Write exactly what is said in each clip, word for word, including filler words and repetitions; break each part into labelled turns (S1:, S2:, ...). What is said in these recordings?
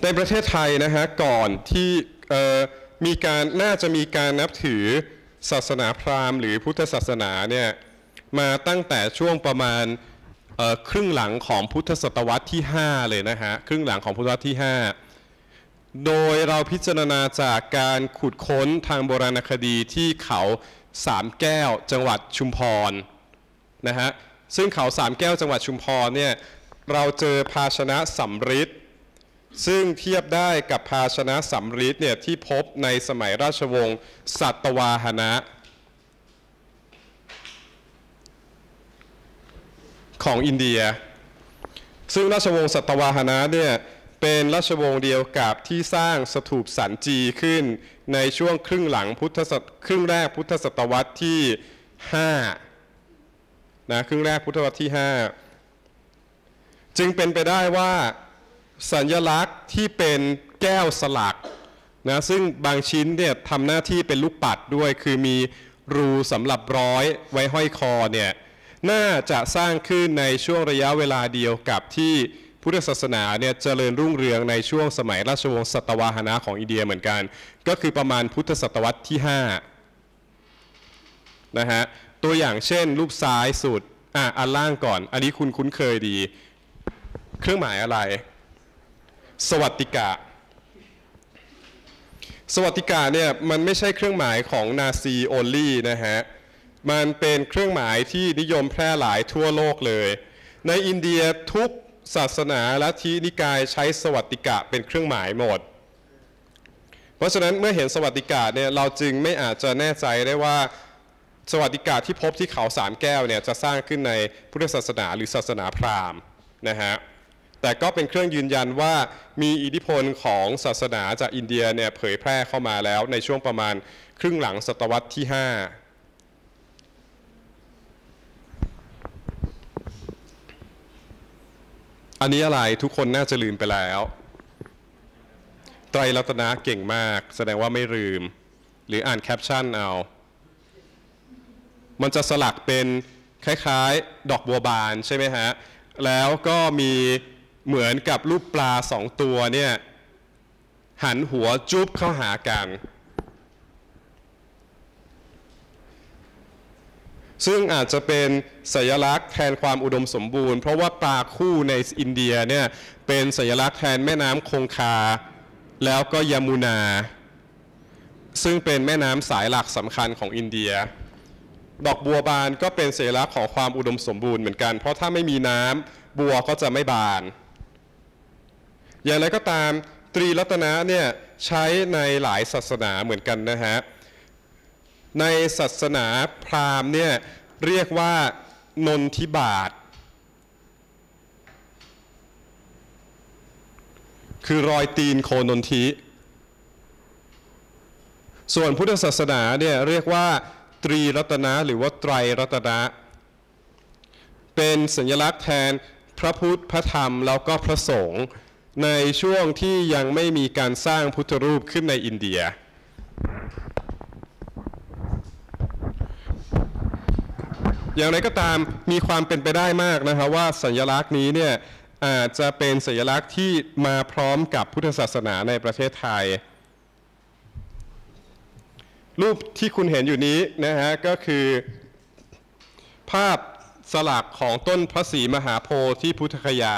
S1: ในประเทศไทยนะฮะก่อนที่มีการน่าจะมีการนับถือศาสนาพราหมณ์หรือพุทธศาสนาเนี่ยมาตั้งแต่ช่วงประมาณครึ่งหลังของพุทธศตวรรษที่ห้าเลยนะฮะครึ่งหลังของพุทธศตวรรษที่ห้าโดยเราพิจารณาจากการขุดค้นทางโบราณคดีที่เขาสามแก้วจังหวัดชุมพรนะฮะซึ่งเขาสามแก้วจังหวัดชุมพรเนี่ยเราเจอภาชนะสำริดซึ่งเทียบได้กับภาชนะสำริดเนี่ยที่พบในสมัยราชวงศ์สัตวาหนะของอินเดียซึ่งราชวงศ์สัตวาหนะเนี่ยเป็นราชวงศ์เดียวกับที่สร้างสถูปสันจีขึ้นในช่วงครึ่งหลังพุทธศตครึ่งแรกพุทธศตวรรษที่ห้านะครึ่งแรกพุทธศตวรรษที่ห้าจึงเป็นไปได้ว่าสัญลักษณ์ที่เป็นแก้วสลักนะซึ่งบางชิ้นเนี่ยทำหน้าที่เป็นลูกปัดด้วยคือมีรูสำหรับร้อยไว้ห้อยคอเนี่ยน่าจะสร้างขึ้นในช่วงระยะเวลาเดียวกับที่พุทธศาสนาเนี่ยเจริญรุ่งเรืองในช่วงสมัยราชวงศ์สัตวาหนะของอินเดียเหมือนกันก็คือประมาณพุทธศตวรรษที่ห้านะฮะตัวอย่างเช่นรูปซ้ายสุดอ่ะอันล่างก่อนอันนี้คุณคุ้นเคยดีเครื่องหมายอะไรสวัสดิกะสวัสดิกะเนี่ยมันไม่ใช่เครื่องหมายของนาซีโอลลี่นะฮะมันเป็นเครื่องหมายที่นิยมแพร่หลายทั่วโลกเลยในอินเดียทุกศาสนาลัทธินิกายใช้สวัสดิกะเป็นเครื่องหมายหมดเพราะฉะนั้นเมื่อเห็นสวัสดิกะเนี่ยเราจึงไม่อาจจะแน่ใจได้ว่าสวัสดิกะที่พบที่เขาสามแก้วเนี่ยจะสร้างขึ้นในพุทธศาสนาหรือศาสนาพราหมณ์นะฮะแต่ก็เป็นเครื่องยืนยันว่ามีอิทธิพลของศาสนาจากอินเดียเนี่ยเผยแพร่เข้ามาแล้วในช่วงประมาณครึ่งหลังศตวรรษที่ห้าอันนี้อะไรทุกคนน่าจะลืมไปแล้วไตรรัตนะเก่งมากแสดงว่าไม่ลืมหรืออ่านแคปชั่นเอามันจะสลักเป็นคล้ายๆดอกบัวบานใช่ไหมฮะแล้วก็มีเหมือนกับรูปปลาสองตัวเนี่ยหันหัวจุ๊บเข้าหากันซึ่งอาจจะเป็นสัญลักษณ์แทนความอุดมสมบูรณ์เพราะว่าปลาคู่ในอินเดียเนี่ยเป็นสัญลักษณ์แทนแม่น้ำคงคาแล้วก็ยมุนาซึ่งเป็นแม่น้ำสายหลักสำคัญของอินเดียดอกบัวบานก็เป็นสัญลักษณ์ของความอุดมสมบูรณ์เหมือนกันเพราะถ้าไม่มีน้ำบัวก็จะไม่บานอย่างไรก็ตามตรีรัตนะเนี่ยใช้ในหลายศาสนาเหมือนกันนะฮะในศาสนาพราหมณ์เนี่ยเรียกว่านนทิบาตคือรอยตีนโคนนทิส่วนพุทธศาสนาเนี่ยเรียกว่าตรีรัตนะหรือว่าไตรรัตนะเป็นสัญลักษณ์แทนพระพุทธพระธรรมแล้วก็พระสงฆ์ในช่วงที่ยังไม่มีการสร้างพุทธรูปขึ้นในอินเดียอย่างไรก็ตามมีความเป็นไปได้มากนะครับว่าสัญลักษณ์นี้เนี่ยอาจจะเป็นสัญลักษณ์ที่มาพร้อมกับพุทธศาสนาในประเทศไทยรูปที่คุณเห็นอยู่นี้นะฮะก็คือภาพสลักของต้นพระศรีมหาโพธิ์ที่พุทธคยา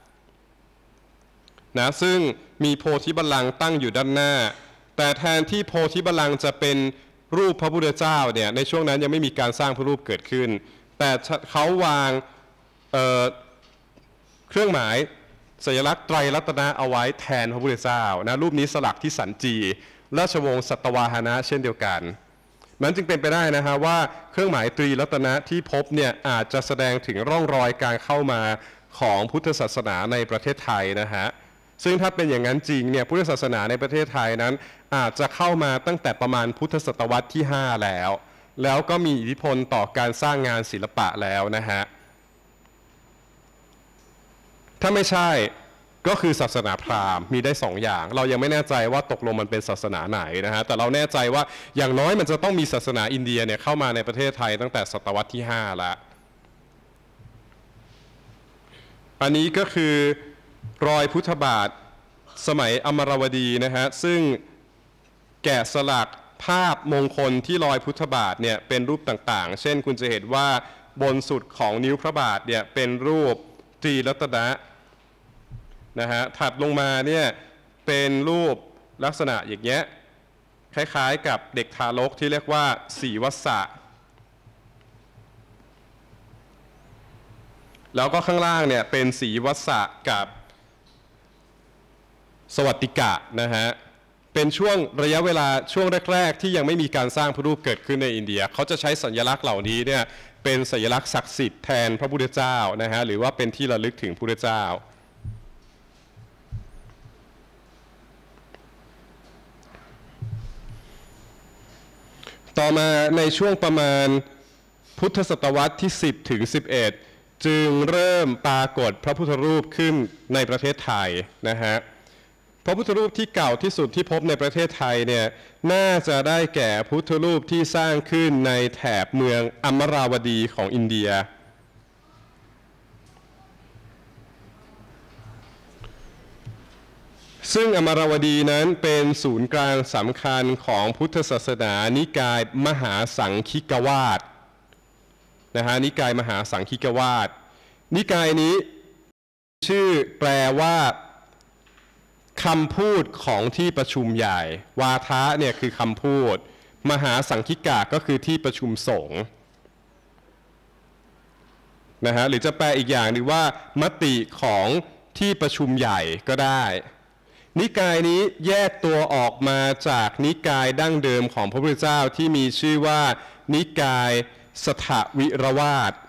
S1: นะซึ่งมีโพธิบัลลังก์ตั้งอยู่ด้านหน้าแต่แทนที่โพธิบัลลังก์จะเป็นรูปพระพุทธเจ้าเนี่ยในช่วงนั้นยังไม่มีการสร้างพระรูปเกิดขึ้นแต่เขาวาง เ, เครื่องหมายสัญลักษณ์ไตรรัตนะเอาไว้แทนพระพุทธเจ้านะรูปนี้สลักที่สันจีราชวงศ์สัตวาหนะเช่นเดียวกันนั้นจึงเป็นไปได้นะฮะว่าเครื่องหมายตรีรัตนะที่พบเนี่ยอาจจะแสดงถึงร่องรอยการเข้ามาของพุทธศาสนาในประเทศไทยนะฮะซึ่งถ้าเป็นอย่างนั้นจริงเนี่ยพุทธศาสนาในประเทศไทยนั้นอาจจะเข้ามาตั้งแต่ประมาณพุทธศตวรรษที่ห้าแล้วแล้วก็มีอิทธิพลต่อการสร้างงานศิลปะแล้วนะฮะถ้าไม่ใช่ก็คือศาสนาพราหมณ์มีได้สองอย่างเรายังไม่แน่ใจว่าตกลงมันเป็นศาสนาไหนนะฮะแต่เราแน่ใจว่าอย่างน้อยมันจะต้องมีศาสนาอินเดียเนี่ยเข้ามาในประเทศไทยตั้งแต่ศตวรรษที่ห้าแล้วอันนี้ก็คือรอยพุทธบาทสมัยอมรวดีนะฮะซึ่งแกะสลักภาพมงคลที่ลอยพุทธบาทเนี่ยเป็นรูปต่างๆเช่นคุณจะเห็นว่าบนสุดของนิ้วพระบาทเนี่ยเป็นรูปตรีรัตนะนะฮะถัดลงมาเนี่ยเป็นรูปลักษณะอย่างเงี้ยคล้ายๆกับเด็กทารกที่เรียกว่าสีวัสสะแล้วก็ข้างล่างเนี่ยเป็นสีวัสสะกับสวัสดิกะนะฮะเป็นช่วงระยะเวลาช่วงแรกๆที่ยังไม่มีการสร้างพระรูปเกิดขึ้นในอินเดียเขาจะใช้สัญลักษณ์เหล่านี้เนี่ยเป็นสัญลักษณ์ศักดิ์สิทธิ์แทนพระพุทธเจ้านะฮะหรือว่าเป็นที่ระลึกถึงพระพุทธเจ้าต่อมาในช่วงประมาณพุทธศตวรรษที่สิบถึงสิบเอ็ดจึงเริ่มปรากฏพระพุทธรูปขึ้นในประเทศไทยนะฮะพระพุทธรูปที่เก่าที่สุดที่พบในประเทศไทยเนี่ยน่าจะได้แก่พุทธรูปที่สร้างขึ้นในแถบเมืองอมราวดีของอินเดียซึ่งอมรวดีนั้นเป็นศูนย์กลางสำคัญของพุทธศาสนานิกายมหาสังคิกวาสนะฮะนิกายมหาสังคิกวาสนิกายนี้ชื่อแปลว่าคำพูดของที่ประชุมใหญ่วาทะเนี่ยคือคำพูดมหาสังคิกะก็คือที่ประชุมสงฆ์นะฮะหรือจะแปลอีกอย่างหนึ่งว่ามติของที่ประชุมใหญ่ก็ได้นิกายนี้แยกตัวออกมาจากนิกายดั้งเดิมของพระพุทธเจ้าที่มีชื่อว่านิกายสถวิรวาท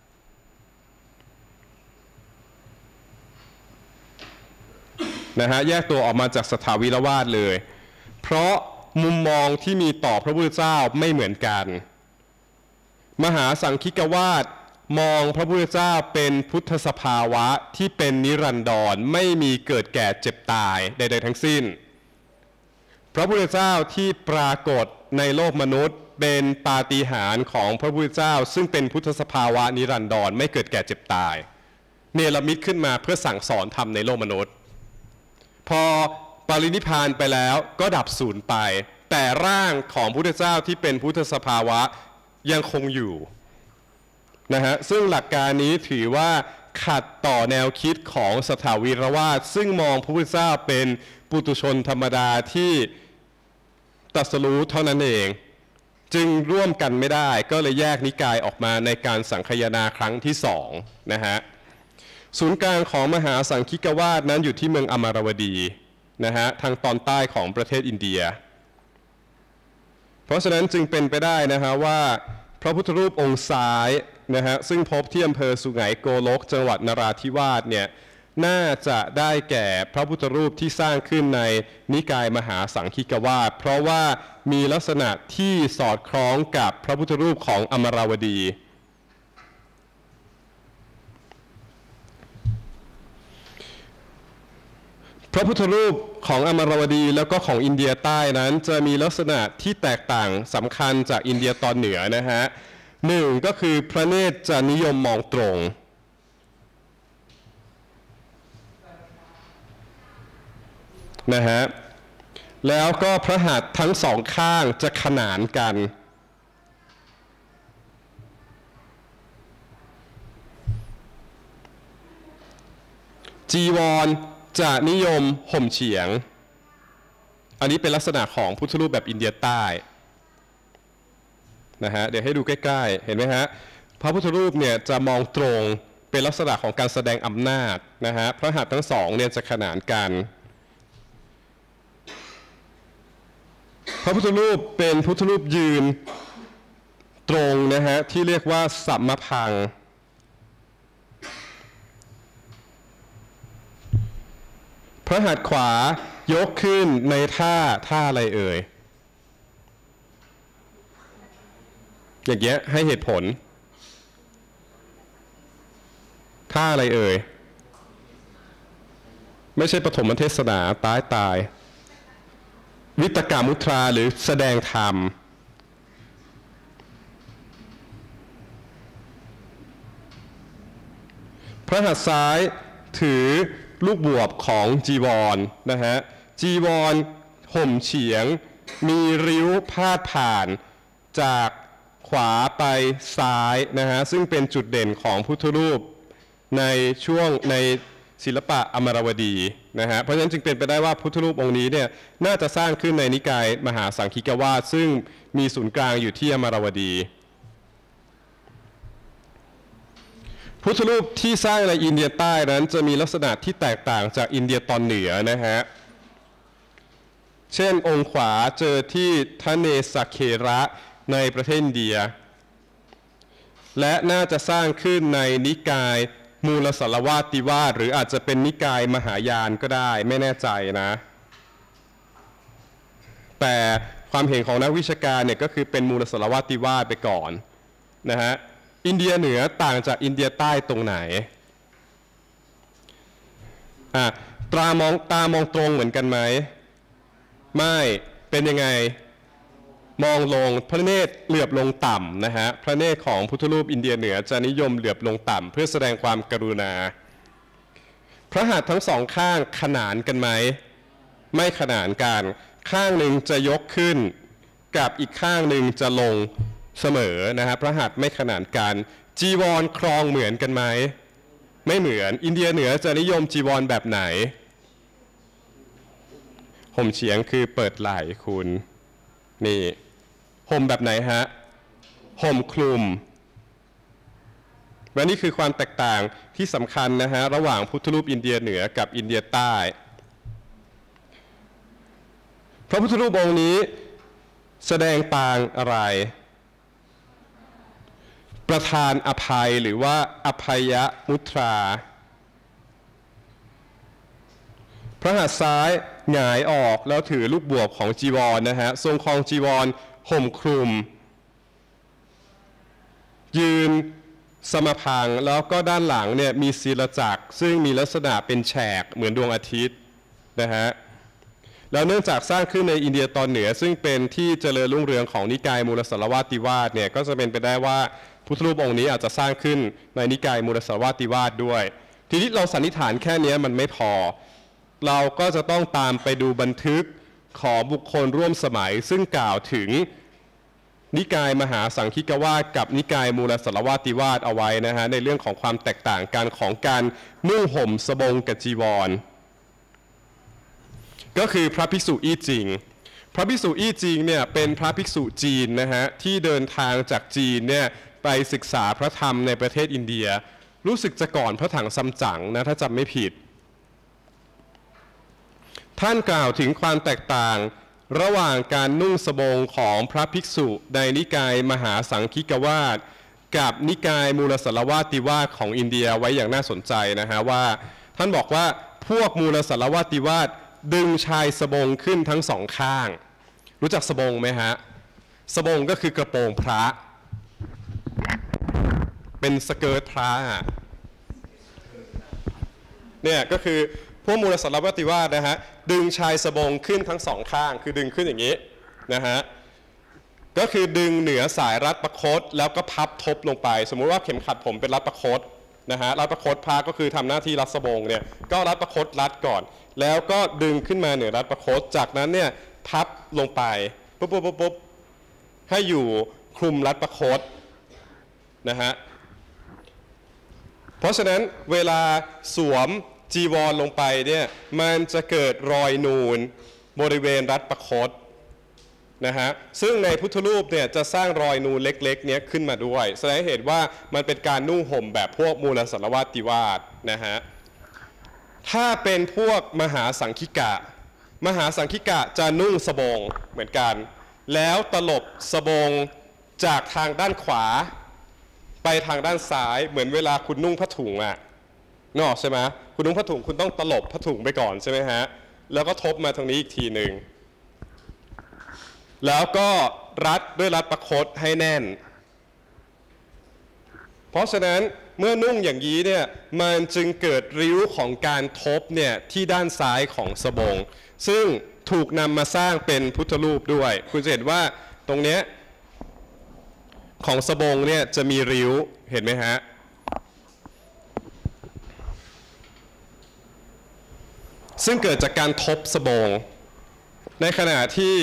S1: นะฮะแยกตัวออกมาจากสถาวิรวาทเลยเพราะมุมมองที่มีต่อพระพุทธเจ้าไม่เหมือนกันมหาสังคิกวาทมองพระพุทธเจ้าเป็นพุทธสภาวะที่เป็นนิรันดรไม่มีเกิดแก่เจ็บตายใดๆทั้งสิ้นพระพุทธเจ้าที่ปรากฏในโลกมนุษย์เป็นปาฏิหาริย์ของพระพุทธเจ้าซึ่งเป็นพุทธสภาวะนิรันดรไม่เกิดแก่เจ็บตายเนรมิตขึ้นมาเพื่อสั่งสอนธรรมในโลกมนุษย์พอปรินิพพานไปแล้วก็ดับสูญไปแต่ร่างของพระพุทธเจ้าที่เป็นพุทธสภาวะยังคงอยู่นะฮะซึ่งหลักการนี้ถือว่าขัดต่อแนวคิดของสถาวิรวาทซึ่งมองพระพุทธเจ้าเป็นปุถุชนธรรมดาที่ตรัสรู้เท่านั้นเองจึงร่วมกันไม่ได้ก็เลยแยกนิกายออกมาในการสังคายนาครั้งที่สองนะฮะศูนย์กลางของมหาสังคิกวาทนั้นอยู่ที่เมืองอมรวดีนะฮะทางตอนใต้ของประเทศอินเดียเพราะฉะนั้นจึงเป็นไปได้นะฮะว่าพระพุทธรูปองค์ซ้ายนะฮะซึ่งพบที่อำเภอสุไหงโกลกจังหวัดนราธิวาสเนี่ยน่าจะได้แก่พระพุทธรูปที่สร้างขึ้นในนิกายมหาสังคิกวาทเพราะว่ามีลักษณะที่สอดคล้องกับพระพุทธรูปของอมรวดีพระพุทธรูปของอมรวดีแล้วก็ของอินเดียใต้นั้นจะมีลักษณะที่แตกต่างสำคัญจากอินเดียตอนเหนือนะฮะหนึ่งก็คือพระเนตรจะนิยมมองตรงนะฮะแล้วก็พระหัตถ์ทั้งสองข้างจะขนานกันจีวรจะนิยมห่มเฉียงอันนี้เป็นลักษณะของพุทธรูปแบบอินเดียใต้นะฮะเดี๋ยวให้ดูใกล้ๆเห็นไหมฮะพระพุทธรูปเนี่ยจะมองตรงเป็นลักษณะของการแสดงอำนาจนะฮะพระหัตถ์ทั้งสองเนี่ยจะขนานกันพระพุทธรูปเป็นพุทธรูปยืนตรงนะฮะที่เรียกว่าสัมมพังพระหัตถ์ขวายกขึ้นในท่าท่าอะไรเอ่ยอย่างเงี้ยให้เหตุผลท่าอะไรเอ่ยไม่ใช่ปฐมเทศนาตายตายวิตกามุทราหรือแสดงธรรมพระหัตถ์ซ้ายถือลูกบวบของจีวรนะฮะจีวรห่มเฉียงมีริ้วพาดผ่านจากขวาไปซ้ายนะฮะซึ่งเป็นจุดเด่นของพุทธรูปในช่วงในศิลปะอมรวดีนะฮะเพราะฉะนั้นจึงเป็นไปได้ว่าพุทธรูปองค์นี้เนี่ยน่าจะสร้างขึ้นในนิกายมหาสังคีกวาทซึ่งมีศูนย์กลางอยู่ที่อมรวดีพุทธรูปที่สร้างในอินเดียใต้นั้นจะมีลักษณะที่แตกต่างจากอินเดียตอนเหนือนะฮะเช่นองค์ขวาเจอที่ทะเนสเคระในประเทศอินเดียและน่าจะสร้างขึ้นในนิกายมูลสารวาติวาสหรืออาจจะเป็นนิกายมหายานก็ได้ไม่แน่ใจนะแต่ความเห็นของนักวิชาการเนี่ยก็คือเป็นมูลสารวาติวาสไปก่อนนะฮะอินเดียเหนือต่างจากอินเดียใต้ตรงไหนอ่ะตามองตามองตรงเหมือนกันไหมไม่เป็นยังไงมองลงพระเนตรเหลือบลงต่ำนะฮะพระเนตรของพุทธรูปอินเดียเหนือจะนิยมเหลือบลงต่ำเพื่อแสดงความกรุณาพระหัตถ์ทั้งสองข้างขนานกันไหมไม่ขนานกันข้างหนึ่งจะยกขึ้นกับอีกข้างหนึ่งจะลงเสมอนะฮะพระหัตถ์ไม่ขนานกันจีวรครองเหมือนกันไหมไม่เหมือนอินเดียเหนือจะนิยมจีวรแบบไหนห่มเฉียงคือเปิดไหล่คุณนี่ห่มแบบไหนฮะห่มคลุมและนี่คือความแตกต่างที่สำคัญนะฮะระหว่างพุทธรูปอินเดียเหนือกับอินเดียใต้พระพุทธรูปองค์นี้แสดงปางอะไรประทานอภัยหรือว่าอภัยมุทราพระหัตถ์ซ้ายหงายออกแล้วถือลูกบวบของจีวร นะฮะทรงครองจีวรห่มคลุมยืนสมพังแล้วก็ด้านหลังเนี่ยมีศิลจักรซึ่งมีลักษณะเป็นแฉกเหมือนดวงอาทิตย์นะฮะแล้วเนื่องจากสร้างขึ้นในอินเดียตอนเหนือซึ่งเป็นที่เจริญรุ่งเรืองของนิกายมูลสารวาติวาสเนี่ยก็จะเป็นไปได้ว่าพุทธรูปองค์นี้อาจจะสร้างขึ้นในนิกายมูลสารวาติวาสด้วยทีนี้เราสันนิษฐานแค่นี้มันไม่พอเราก็จะต้องตามไปดูบันทึกของบุคคลร่วมสมัยซึ่งกล่าวถึงนิกายมหาสังคีกวาทกับนิกายมูลสารวาติวาสเอาไว้นะฮะในเรื่องของความแตกต่างกันของการนุ่งห่มสบงกับจีวรก็คือพระภิกษุอี้จิงพระภิกษุอี้จิงเนี่ยเป็นพระภิกษุจีนนะฮะที่เดินทางจากจีนเนี่ยไปศึกษาพระธรรมในประเทศอินเดียรู้สึกจะก่อนพระถังซัมจั๋งนะถ้าจำไม่ผิดท่านกล่าวถึงความแตกต่างระหว่างการนุ่งสบงของพระภิกษุในนิกายมหาสังคีกวาทกับนิกายมูลสารวาติวาสของอินเดียไว้อย่างน่าสนใจนะฮะว่าท่านบอกว่าพวกมูลสารวาติวาสดึงชายสบงขึ้นทั้งสองข้างรู้จักสบงไหมฮะสบงก็คือกระโปรงพระเป็นสเกิร์ตพระเนี่ยก็คือพวกมูลสารวาติวาสนะฮะดึงชายสบงขึ้นทั้งสองข้างคือดึงขึ้นอย่างนี้นะฮะก็คือดึงเหนือสายรัดประคตแล้วก็พับทบลงไปสมมุติว่าเข็มขัดผมเป็นรัดประคตนะฮะรัดประคตพาก็คือทำหน้าที่รัดสบงเนี่ยก็รัดประคตรัดก่อนแล้วก็ดึงขึ้นมาเหนือรัดประคตจากนั้นเนี่ยพับลงไปปุ๊บปุ๊บปุ๊บปุ๊บให้อยู่คลุมรัดประคตนะฮะเพราะฉะนั้นเวลาสวมจีวรลงไปเนี่ยมันจะเกิดรอยนูนบริเวณรัดประคตนะฮะซึ่งในพุทธรูปเนี่ยจะสร้างรอยนูนเล็กๆเนี้ยขึ้นมาด้วยแสดงให้เห็นว่ามันเป็นการนุ่งห่มแบบพวกมูลสารวาติวาสนะฮะถ้าเป็นพวกมหาสังคิกะมหาสังคิกะจะนุ่งสบงเหมือนกันแล้วตลบสบงจากทางด้านขวาไปทางด้านซ้ายเหมือนเวลาคุณนุ่งผ้าถุงอะนอกใช่ไหมคุณนุ่งผ้าถุงคุณต้องตลบผ้าถุงไปก่อนใช่ไหมฮะแล้วก็ทบมาทางนี้อีกทีหนึ่งแล้วก็รัดด้วยรัดประคตให้แน่นเพราะฉะนั้นเมื่อนุ่งอย่างนี้เนี่ยมันจึงเกิดริ้วของการทบเนี่ยที่ด้านซ้ายของสบงซึ่งถูกนำมาสร้างเป็นพุทธรูปด้วยคุณจะเห็นว่าตรงเนี้ยของสบงเนี่ยจะมีริ้วเห็นไหมฮะซึ่งเกิดจากการทบสบงในขณะที่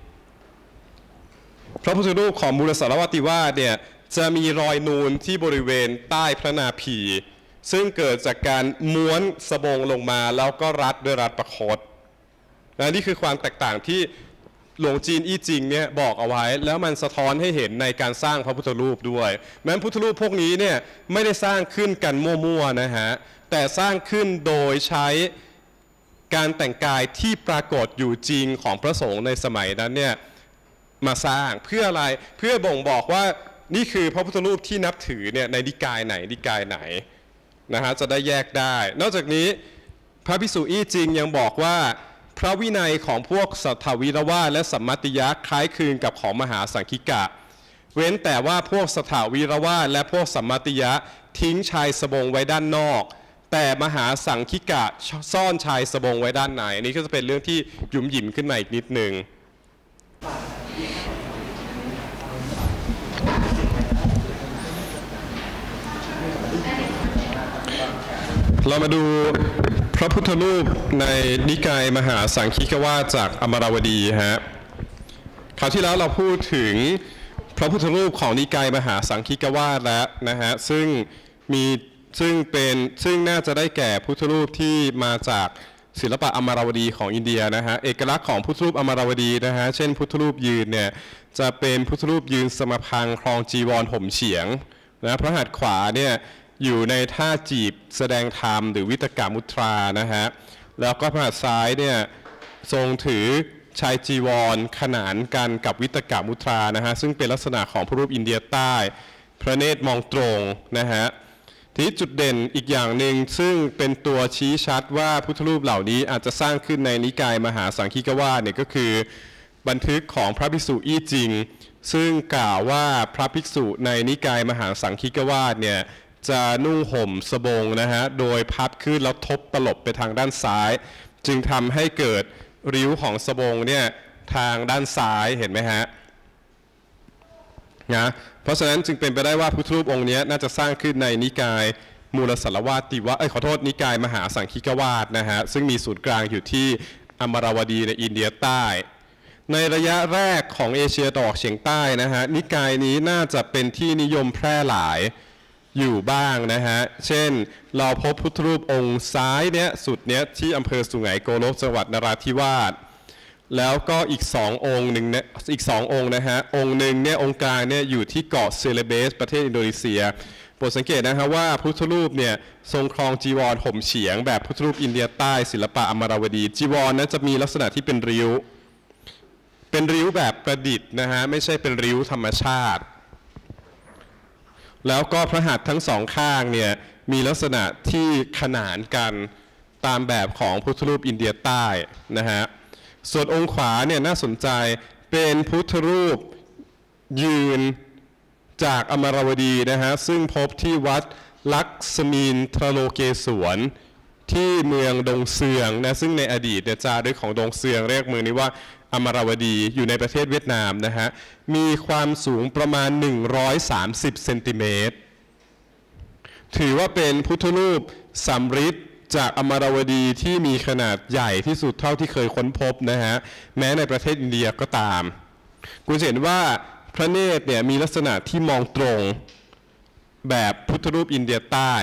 S1: พระพุทธรูปของมูลสารวัติวาสเนี่ยจะมีรอยนูนที่บริเวณใต้พระนาภีซึ่งเกิดจากการม้วนสบงลงมาแล้วก็รัดด้วยรัดประคตและนี่คือความแตกต่างที่หลวงจีนอี้จิงเนี่ยบอกเอาไว้แล้วมันสะท้อนให้เห็นในการสร้างพระพุทธรูปด้วยแม้พุทธรูปพวกนี้เนี่ยไม่ได้สร้างขึ้นกันมั่วๆนะฮะแต่สร้างขึ้นโดยใช้การแต่งกายที่ปรากฏอยู่จริงของพระสงฆ์ในสมัยนั้นเนี่ยมาสร้างเพื่ออะไรเพื่อบ่งบอกว่านี่คือพระพุทธรูปที่นับถือเนี่ยในนิกายไหนนิกายไหนนะฮะจะได้แยกได้นอกจากนี้พระภิกษุอี้จิงยังบอกว่าพระวินัยของพวกสัทธวิรวาทและสัมมัติยะคล้ายคลึงกับของมหาสังคิกะเว้นแต่ว่าพวกสัทธวิรวาทและพวกสัมมัติยะทิ้งชายสบงไว้ด้านนอกแต่มหาสังคิกะซ่อนชายสบงไว้ด้านในนี่ก็จะเป็นเรื่องที่หยุมหยิมขึ้นมาอีกนิดนึงเรามาดูพระพุทธรูปในนิกายมหาสังคีกวาทจากอมรวดีฮะคราวที่แล้วเราพูดถึงพระพุทธรูปของนิกายมหาสังคีกวาทแล้วนะฮะซึ่งมีซึ่งเป็นซึ่งน่าจะได้แก่พุทธรูปที่มาจากศิลปะอมรวดีของอินเดียนะฮะเอกลักษณ์ของพุทธรูปอมรวดีนะฮะเช่นพุทธรูปยืนเนี่ยจะเป็นพุทธรูปยืนสมพังครองจีวรห่มเฉียงนะพระหัตถ์ขวาเนี่ยอยู่ในท่าจีบแสดงธรรมหรือวิตกามุตรานะฮะแล้วก็พระหัตถ์ซ้ายเนี่ยทรงถือชายจีวรขนานกันกับวิตกามุตรานะฮะซึ่งเป็นลักษณะของพระรูปอินเดียใต้พระเนตรมองตรงนะฮะทีนี้จุดเด่นอีกอย่างหนึ่งซึ่งเป็นตัวชี้ชัดว่าพุทธรูปเหล่านี้อาจจะสร้างขึ้นในนิกายมหาสังคีกวาทเนี่ยก็คือบันทึกของพระภิกษุอี้จิงซึ่งกล่าวว่าพระภิกษุในนิกายมหาสังคีกวาทเนี่ยจะนุ่งห่มสบงนะฮะโดยพับขึ้นแล้วทบตลบไปทางด้านซ้ายจึงทำให้เกิดริ้วของสบงเนี่ยทางด้านซ้ายเห็นไหมฮะนะเพราะฉะนั้นจึงเป็นไปได้ว่าพุทธรูปองค์นี้น่าจะสร้างขึ้นในนิกายมูลสารวาติวะเอ้ยขอโทษนิกายมหาสังคีกวาทนะฮะซึ่งมีศูนย์กลางอยู่ที่อมรวดีในอินเดียใต้ในระยะแรกของเอเชียตะวันออกเฉียงใต้นะฮะนิกายนี้น่าจะเป็นที่นิยมแพร่หลายอยู่บ้างนะฮะเช่นเราพบพุทธรูปองค์ซ้ายเนี้ยสุดเนี้ยที่อำเภอสุไหงโกลกจังหวัดนราธิวาสแล้วก็อีกสององค์หนึ่งเนี่ยอีกสององค์นะฮะองค์หนึ่งเนี่ยองค์กลางเนี่ยอยู่ที่เกาะเซเลเบสประเทศอินโดนีเซียโปรดสังเกตนะฮะว่าพุทธรูปเนี่ยทรงครองจีวรห่มเฉียงแบบพุทธรูปอินเดียใต้ศิลปะอมรวดีจีวรนั้นจะมีลักษณะที่เป็นริ้วเป็นริ้วแบบประดิษฐ์นะฮะไม่ใช่เป็นริ้วธรรมชาติแล้วก็พระหัตถ์ทั้งสองข้างเนี่ยมีลักษณะที่ขนานกันตามแบบของพุทธรูปอินเดียใต้นะฮะส่วนองค์ขวาเนี่ยน่าสนใจเป็นพุทธรูปยืนจากอมรวดีนะฮะซึ่งพบที่วัดลักษมีนทรโลเกศวนที่เมืองดงเซืองนะซึ่งในอดีตเนี่ยจารึกของดงเซืองเรียกเมืองนี้ว่าอมรวดีอยู่ในประเทศเวียดนามนะฮะมีความสูงประมาณหนึ่งร้อยสามสิบเซนติเมตรถือว่าเป็นพุทธรูปสำริดจากอมรวดีที่มีขนาดใหญ่ที่สุดเท่าที่เคยค้นพบนะฮะแม้ในประเทศอินเดียก็ตามคุณเห็นว่าพระเนตรเนี่ยมีลักษณะที่มองตรงแบบพุทธรูปอินเดียใต้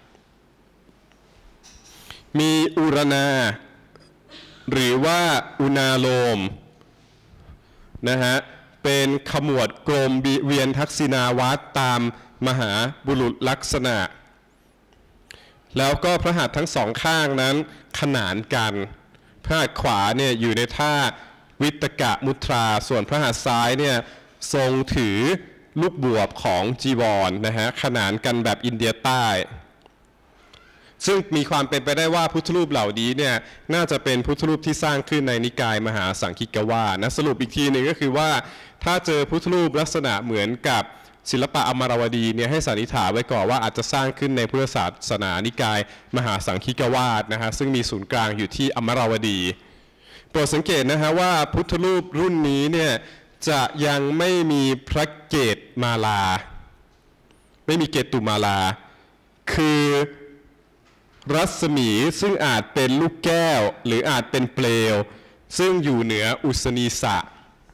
S1: มีอุรณาหรือว่าอุณาโลมนะฮะเป็นขมวดกลมเวียนทักษิณาวัตรตามมหาบุรุษลักษณะแล้วก็พระหัตถ์ทั้งสองข้างนั้นขนานกันพระหัตถ์ขวาเนี่ยอยู่ในท่าวิตกะมุตราส่วนพระหัตถ์ซ้ายเนี่ยทรงถือลูกบวบของจีวร นะฮะขนานกันแบบอินเดียใต้ซึ่งมีความเป็นไปได้ว่าพุทธรูปเหล่านี้เนี่ยน่าจะเป็นพุทธรูปที่สร้างขึ้นในนิกายมหาสังคีกวาทนะสรุปอีกทีหนึ่งก็คือว่าถ้าเจอพุทธรูปลักษณะเหมือนกับศิลปะอมรวดีเนี่ยให้สันนิษฐานไว้ก่อนว่าอาจจะสร้างขึ้นในพุทธศาสนานิกายมหาสังคีกวาทนะฮะซึ่งมีศูนย์กลางอยู่ที่อมรวดีโปรดสังเกตนะฮะว่าพุทธรูปรุ่นนี้เนี่ยจะยังไม่มีพระเกศมาลาไม่มีเกตุมาลาคือรัศมีซึ่งอาจเป็นลูกแก้วหรืออาจเป็นเปลวซึ่งอยู่เหนืออุศนีสะ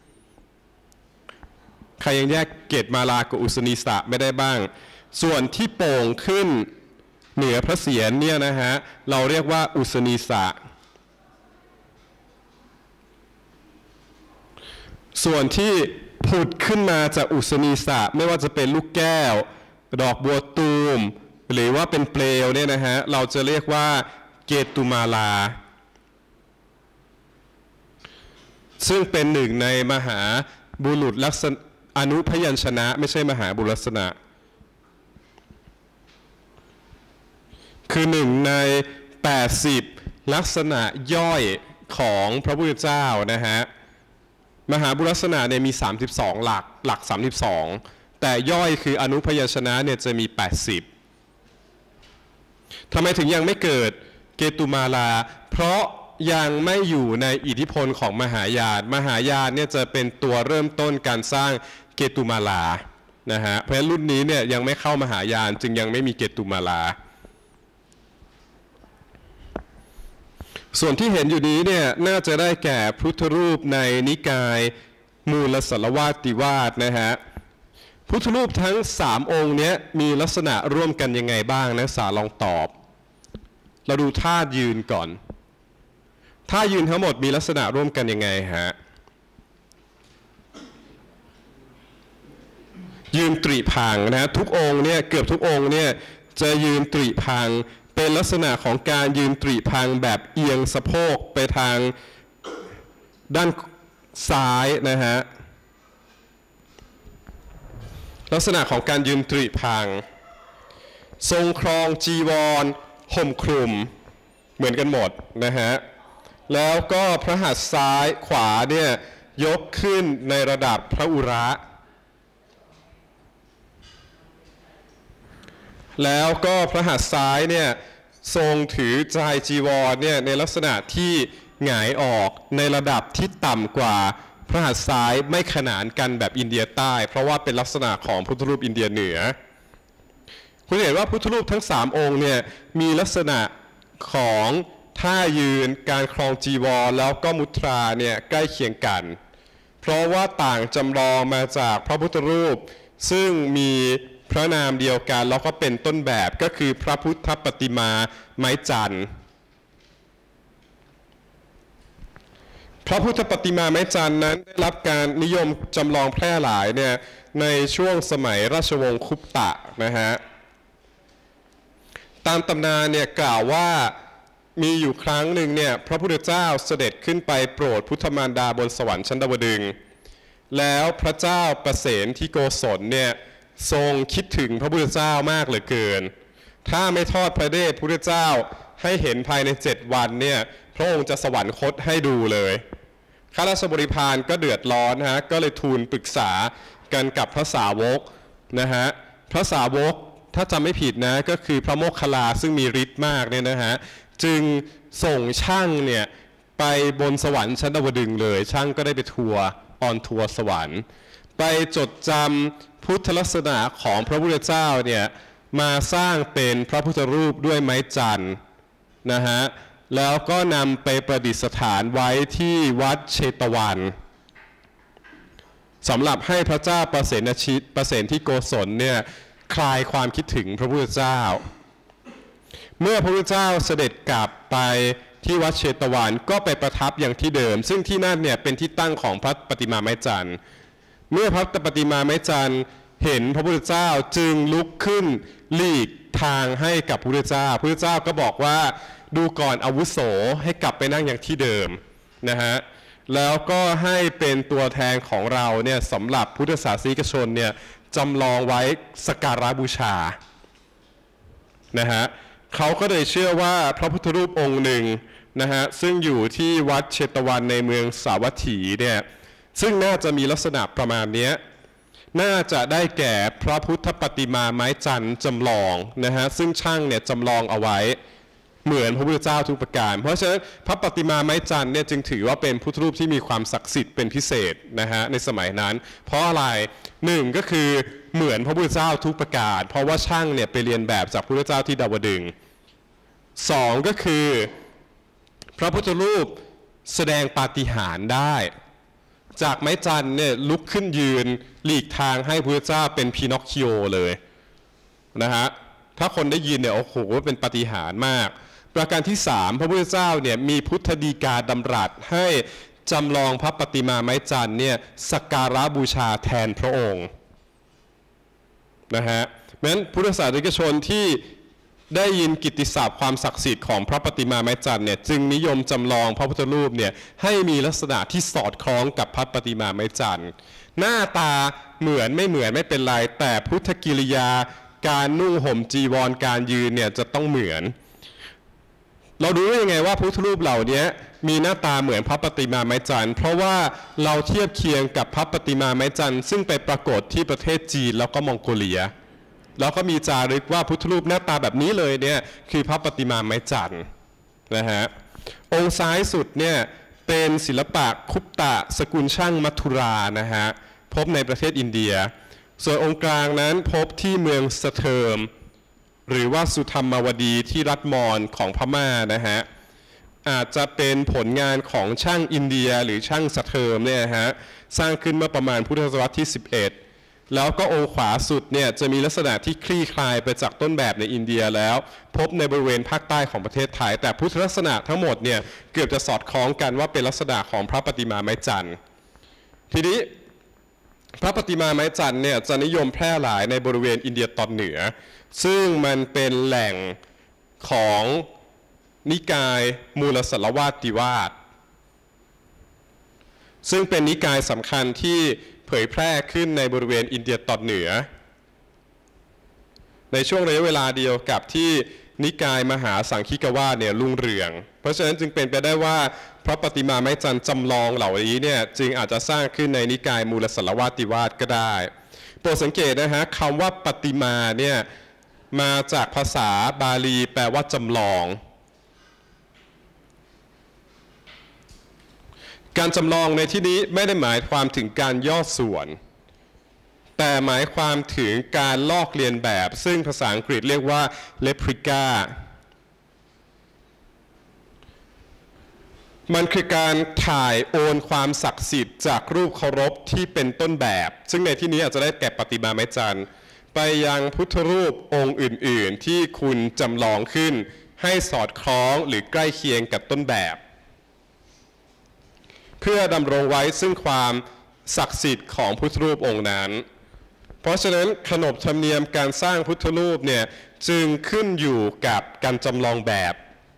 S1: ใครยังแยกเกตมาลากับอุศนีสะไม่ได้บ้างส่วนที่โป่งขึ้นเหนือพระเศียรเนี่ยนะฮะเราเรียกว่าอุศนีสะส่วนที่ผุดขึ้นมาจากอุศนีสะไม่ว่าจะเป็นลูกแก้วดอกบัวตูมหรือว่าเป็นเปลวเนี่ยนะฮะเราจะเรียกว่าเกตุมาลาซึ่งเป็นหนึ่งในมหาบุรุษลักษณะอนุพยัญชนะไม่ใช่มหาบุรุษลักษณะคือหนึ่งในแปดสิบลักษณะย่อยของพระพุทธเจ้านะฮะมหาบุรุษลักษณะเนี่ยมีสามสิบสองหลักหลักสามสิบสองแต่ย่อยคืออนุพยัญชนะเนี่ยจะมีแปดสิบทำไมถึงยังไม่เกิดเกตุมาลาเพราะยังไม่อยู่ในอิทธิพลของมหายานมหายานเนี่ยจะเป็นตัวเริ่มต้นการสร้างเกตุมาลานะฮะเพราะฉะนั้นรุ่นนี้เนี่ยยังไม่เข้ามหายานจึงยังไม่มีเกตุมาลาส่วนที่เห็นอยู่นี้เนี่ยน่าจะได้แก่พุทธรูปในนิกายมูลสารวาติวาสนะฮะพุทธรูปทั้งสามองค์นี้มีลักษณะร่วมกันยังไงบ้างนะสาลองตอบเราดูท่ายืนก่อนท่ายืนทั้งหมดมีลักษณะร่วมกันยังไงฮะยืนตรีพังนะทุกองค์เนี่ยเกือบทุกองค์เนี่ยจะยืนตรีพังเป็นลักษณะของการยืนตรีพังแบบเอียงสะโพกไปทางด้านซ้ายนะฮะลักษณะของการยืนตรีพังทรงครองจีวรห่มคลุมเหมือนกันหมดนะฮะแล้วก็พระหัตถ์ซ้ายขวาเนี่ยยกขึ้นในระดับพระอุระแล้วก็พระหัตถ์ซ้ายเนี่ยทรงถือใจจีวรเนี่ยในลักษณะที่หงายออกในระดับที่ต่ำกว่าพระหัตถ์ซ้ายไม่ขนานกันแบบอินเดียใต้เพราะว่าเป็นลักษณะของพุทธรูปอินเดียเหนือคุณเห็นว่าพุทธรูปทั้งสามองค์เนี่ยมีลักษณะของท่ายืนการครองจีวรแล้วก็มุทราเนี่ยใกล้เคียงกันเพราะว่าต่างจำลองมาจากพระพุทธรูปซึ่งมีพระนามเดียวกันแล้วก็เป็นต้นแบบก็คือพระพุทธปฏิมาไม้จันทร์พระพุทธปฏิมาไม้จันทร์นั้นได้รับการนิยมจำลองแพร่หลายเนี่ยในช่วงสมัยราชวงศ์คุปตะนะฮะตามตำนานเนี่ยกล่าวว่ามีอยู่ครั้งหนึ่งเนี่ยพระพุทธเจ้าเสด็จขึ้นไปโปรดพุทธมารดาบนสวรรค์ชั้นดาวดึงส์แล้วพระเจ้าประเสนที่โกศลเนี่ยทรงคิดถึงพระพุทธเจ้ามากเหลือเกินถ้าไม่ทอดพระเดชพระพุทธเจ้าให้เห็นภายในเจ็ดวันเนี่ยพระองค์จะสวรรคตให้ดูเลยข้าราชบริพารก็เดือดร้อนนะฮะก็เลยทูลปรึกษากันกับพระสาวกนะฮะพระสาวกถ้าจำไม่ผิดนะก็คือพระโมคคัลลาซึ่งมีฤทธิ์มากเนี่ยนะฮะจึงส่งช่างเนี่ยไปบนสวรรค์ชั้นดาวดึงส์เลยช่างก็ได้ไปทัวร์ออนทัวร์สวรรค์ไปจดจำพุทธลักษณะของพระพุทธเจ้าเนี่ยมาสร้างเป็นพระพุทธรูปด้วยไม้จันทร์นะฮะแล้วก็นำไปประดิษฐานไว้ที่วัดเชตวันสำหรับให้พระเจ้าประเสนชิตประเสนที่โกศลเนี่ยคลายความคิดถึงพระพุทธเจ้าเมื่อพระพุทธเจ้าเสด็จกลับไปที่วัดเชตวันก็ไปประทับอย่างที่เดิมซึ่งที่นั่นเนี่ยเป็นที่ตั้งของพระปฏิมาไม้จันทร์เมื่อพระปฏิมาไม้จันทร์เห็นพระพุทธเจ้าจึงลุกขึ้นหลีกทางให้กับพระพุทธเจ้าพระพุทธเจ้าก็บอกว่าดูก่อนอาวุโสให้กลับไปนั่งอย่างที่เดิมนะฮะแล้วก็ให้เป็นตัวแทนของเราเนี่ยสำหรับพุทธศาสนิกชนเนี่ยจำลองไว้สักการะบูชานะฮะเขาก็เลยเชื่อว่าพระพุทธรูปองค์หนึ่งนะฮะซึ่งอยู่ที่วัดเชตวันในเมืองสาวัตถีเนี่ยซึ่งน่าจะมีลักษณะประมาณนี้น่าจะได้แก่พระพุทธปฏิมาไม้จันทร์จำลองนะฮะซึ่งช่างเนี่ยจำลองเอาไว้เหมือนพระพุทธเจ้าทุกประการเพราะฉะนั้นพระปฏิมาไม้จันทร์เนี่ยจึงถือว่าเป็นพุทธรูปที่มีความศักดิ์สิทธิ์เป็นพิเศษนะฮะในสมัยนั้นเพราะอะไรหนึ่งก็คือเหมือนพระพุทธเจ้าทุกประการเพราะว่าช่างเนี่ยไปเรียนแบบจากพระพุทธเจ้าที่ดาวดึงส์สองก็คือพระพุทธรูปแสดงปาฏิหาริย์ได้จากไม้จันทร์เนี่ยลุกขึ้นยืนหลีกทางให้พระเจ้าเป็นพีนอคคิโอเลยนะฮะถ้าคนได้ยินเนี่ยโอ้โหเป็นปาฏิหาริย์มากประการที่สามพระพุทธเจ้าเนี่ยมีพุทธดีกาดำรัสให้จำลองพระปฏิมาไม้จันทร์เนี่ยสักการะบูชาแทนพระองค์นะฮะเพราะฉะนั้นพุทธศาสนิกชนที่ได้ยินกิตติศัพท์ความศักดิ์สิทธิ์ของพระปฏิมาไม้จันทร์เนี่ยจึงนิยมจำลองพระพุทธรูปเนี่ยให้มีลักษณะที่สอดคล้องกับพระปฏิมาไม้จันทร์หน้าตาเหมือนไม่เหมือนไม่เป็นไรแต่พุทธกิริยาการนุ่งห่มจีวรการยืนเนี่ยจะต้องเหมือนเราดูได้ยังไงว่าพระพุทธรูปเหล่านี้มีหน้าตาเหมือนพระปฏิมาไม้จันทร์เพราะว่าเราเทียบเคียงกับพระปฏิมาไม้จันทร์ซึ่งไปปรากฏที่ประเทศจีนแล้วก็มองโกเลียแล้วก็มีจารึกว่าพุทธรูปหน้าตาแบบนี้เลยเนี่ยคือพระปฏิมาไม้จันทร์นะฮะองค์ซ้ายสุดเนี่ยเป็นศิลปะคุปตะสกุลช่างมัทุรานะฮะพบในประเทศอินเดียส่วนองค์กลางนั้นพบที่เมืองสเทิร์มหรือว่าสุธรรมวดีที่รัฐมอญของพม่านะฮะอาจจะเป็นผลงานของช่างอินเดียหรือช่างสเทิร์มเนี่ยฮะสร้างขึ้นเมื่อประมาณพุทธศตวรรษที่สิบเอ็ดแล้วก็องค์ขวาสุดเนี่ยจะมีลักษณะที่คลี่คลายไปจากต้นแบบในอินเดียแล้วพบในบริเวณภาคใต้ของประเทศไทยแต่พุทธลักษณะทั้งหมดเนี่ยเกือบจะสอดคล้องกันว่าเป็นลักษณะของพระปฏิมาไม้จันทร์ทีนี้พระปฏิมาไม้จันทร์เนี่ยจะนิยมแพร่หลายในบริเวณอินเดียตอนเหนือซึ่งมันเป็นแหล่งของนิกายมูลสารวาติวาทซึ่งเป็นนิกายสำคัญที่เผยแพร่ขึ้นในบริเวณอินเดียตอนเหนือในช่วงระยะเวลาเดียวกับที่นิกายมหาสังคีกวาทเนี่ยรุ่งเรืองเพราะฉะนั้นจึงเป็นไปได้ว่าพระปฏิมาไม้จันทร์จำลองเหล่านี้เนี่ยจึงอาจจะสร้างขึ้นในนิกายมูลสารวาติวาทก็ได้โปรดสังเกตนะฮะคำว่าปฏิมาเนี่ยมาจากภาษาบาลีแปลว่าจำลองการจำลองในที่นี้ไม่ได้หมายความถึงการย่อส่วนแต่หมายความถึงการลอกเลียนแบบซึ่งภาษาอังกฤษเรียกว่า replica มันคือการถ่ายโอนความศักดิ์สิทธิ์จากรูปเคารพที่เป็นต้นแบบซึ่งในที่นี้อาจจะได้แก่ปฏิมาไม้จันทร์ไปยังพุทธรูปองค์อื่นๆที่คุณจำลองขึ้นให้สอดคล้องหรือใกล้เคียงกับต้นแบบเพื่อดำรงไว้ซึ่งความศักดิ์สิทธิ์ของพุทธรูปองค์นั้นเพราะฉะนั้นขนบธรรมเนียมการสร้างพุทธรูปเนี่ยจึงขึ้นอยู่กับการจำลองแบบ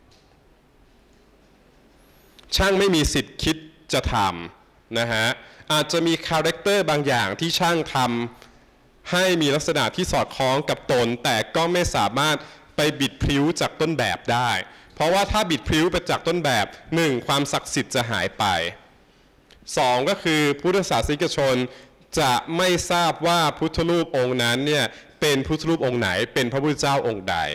S1: ช่างไม่มีสิทธิ์คิดจะทำนะฮะอาจจะมีคาแรคเตอร์บางอย่างที่ช่างทำให้มีลักษณะที่สอดคล้องกับตนแต่ก็ไม่สามารถไปบิดพลิ้วจากต้นแบบได้เพราะว่าถ้าบิดพลิ้วไปจากต้นแบบหนึ่งความศักดิ์สิทธิ์จะหายไปสองก็คือพุทธศาสนิกชนจะไม่ทราบว่าพุทธรูปองค์นั้นเนี่ยเป็นพุทธรูปองค์ไหนเป็นพระพุทธเจ้าองค์ใด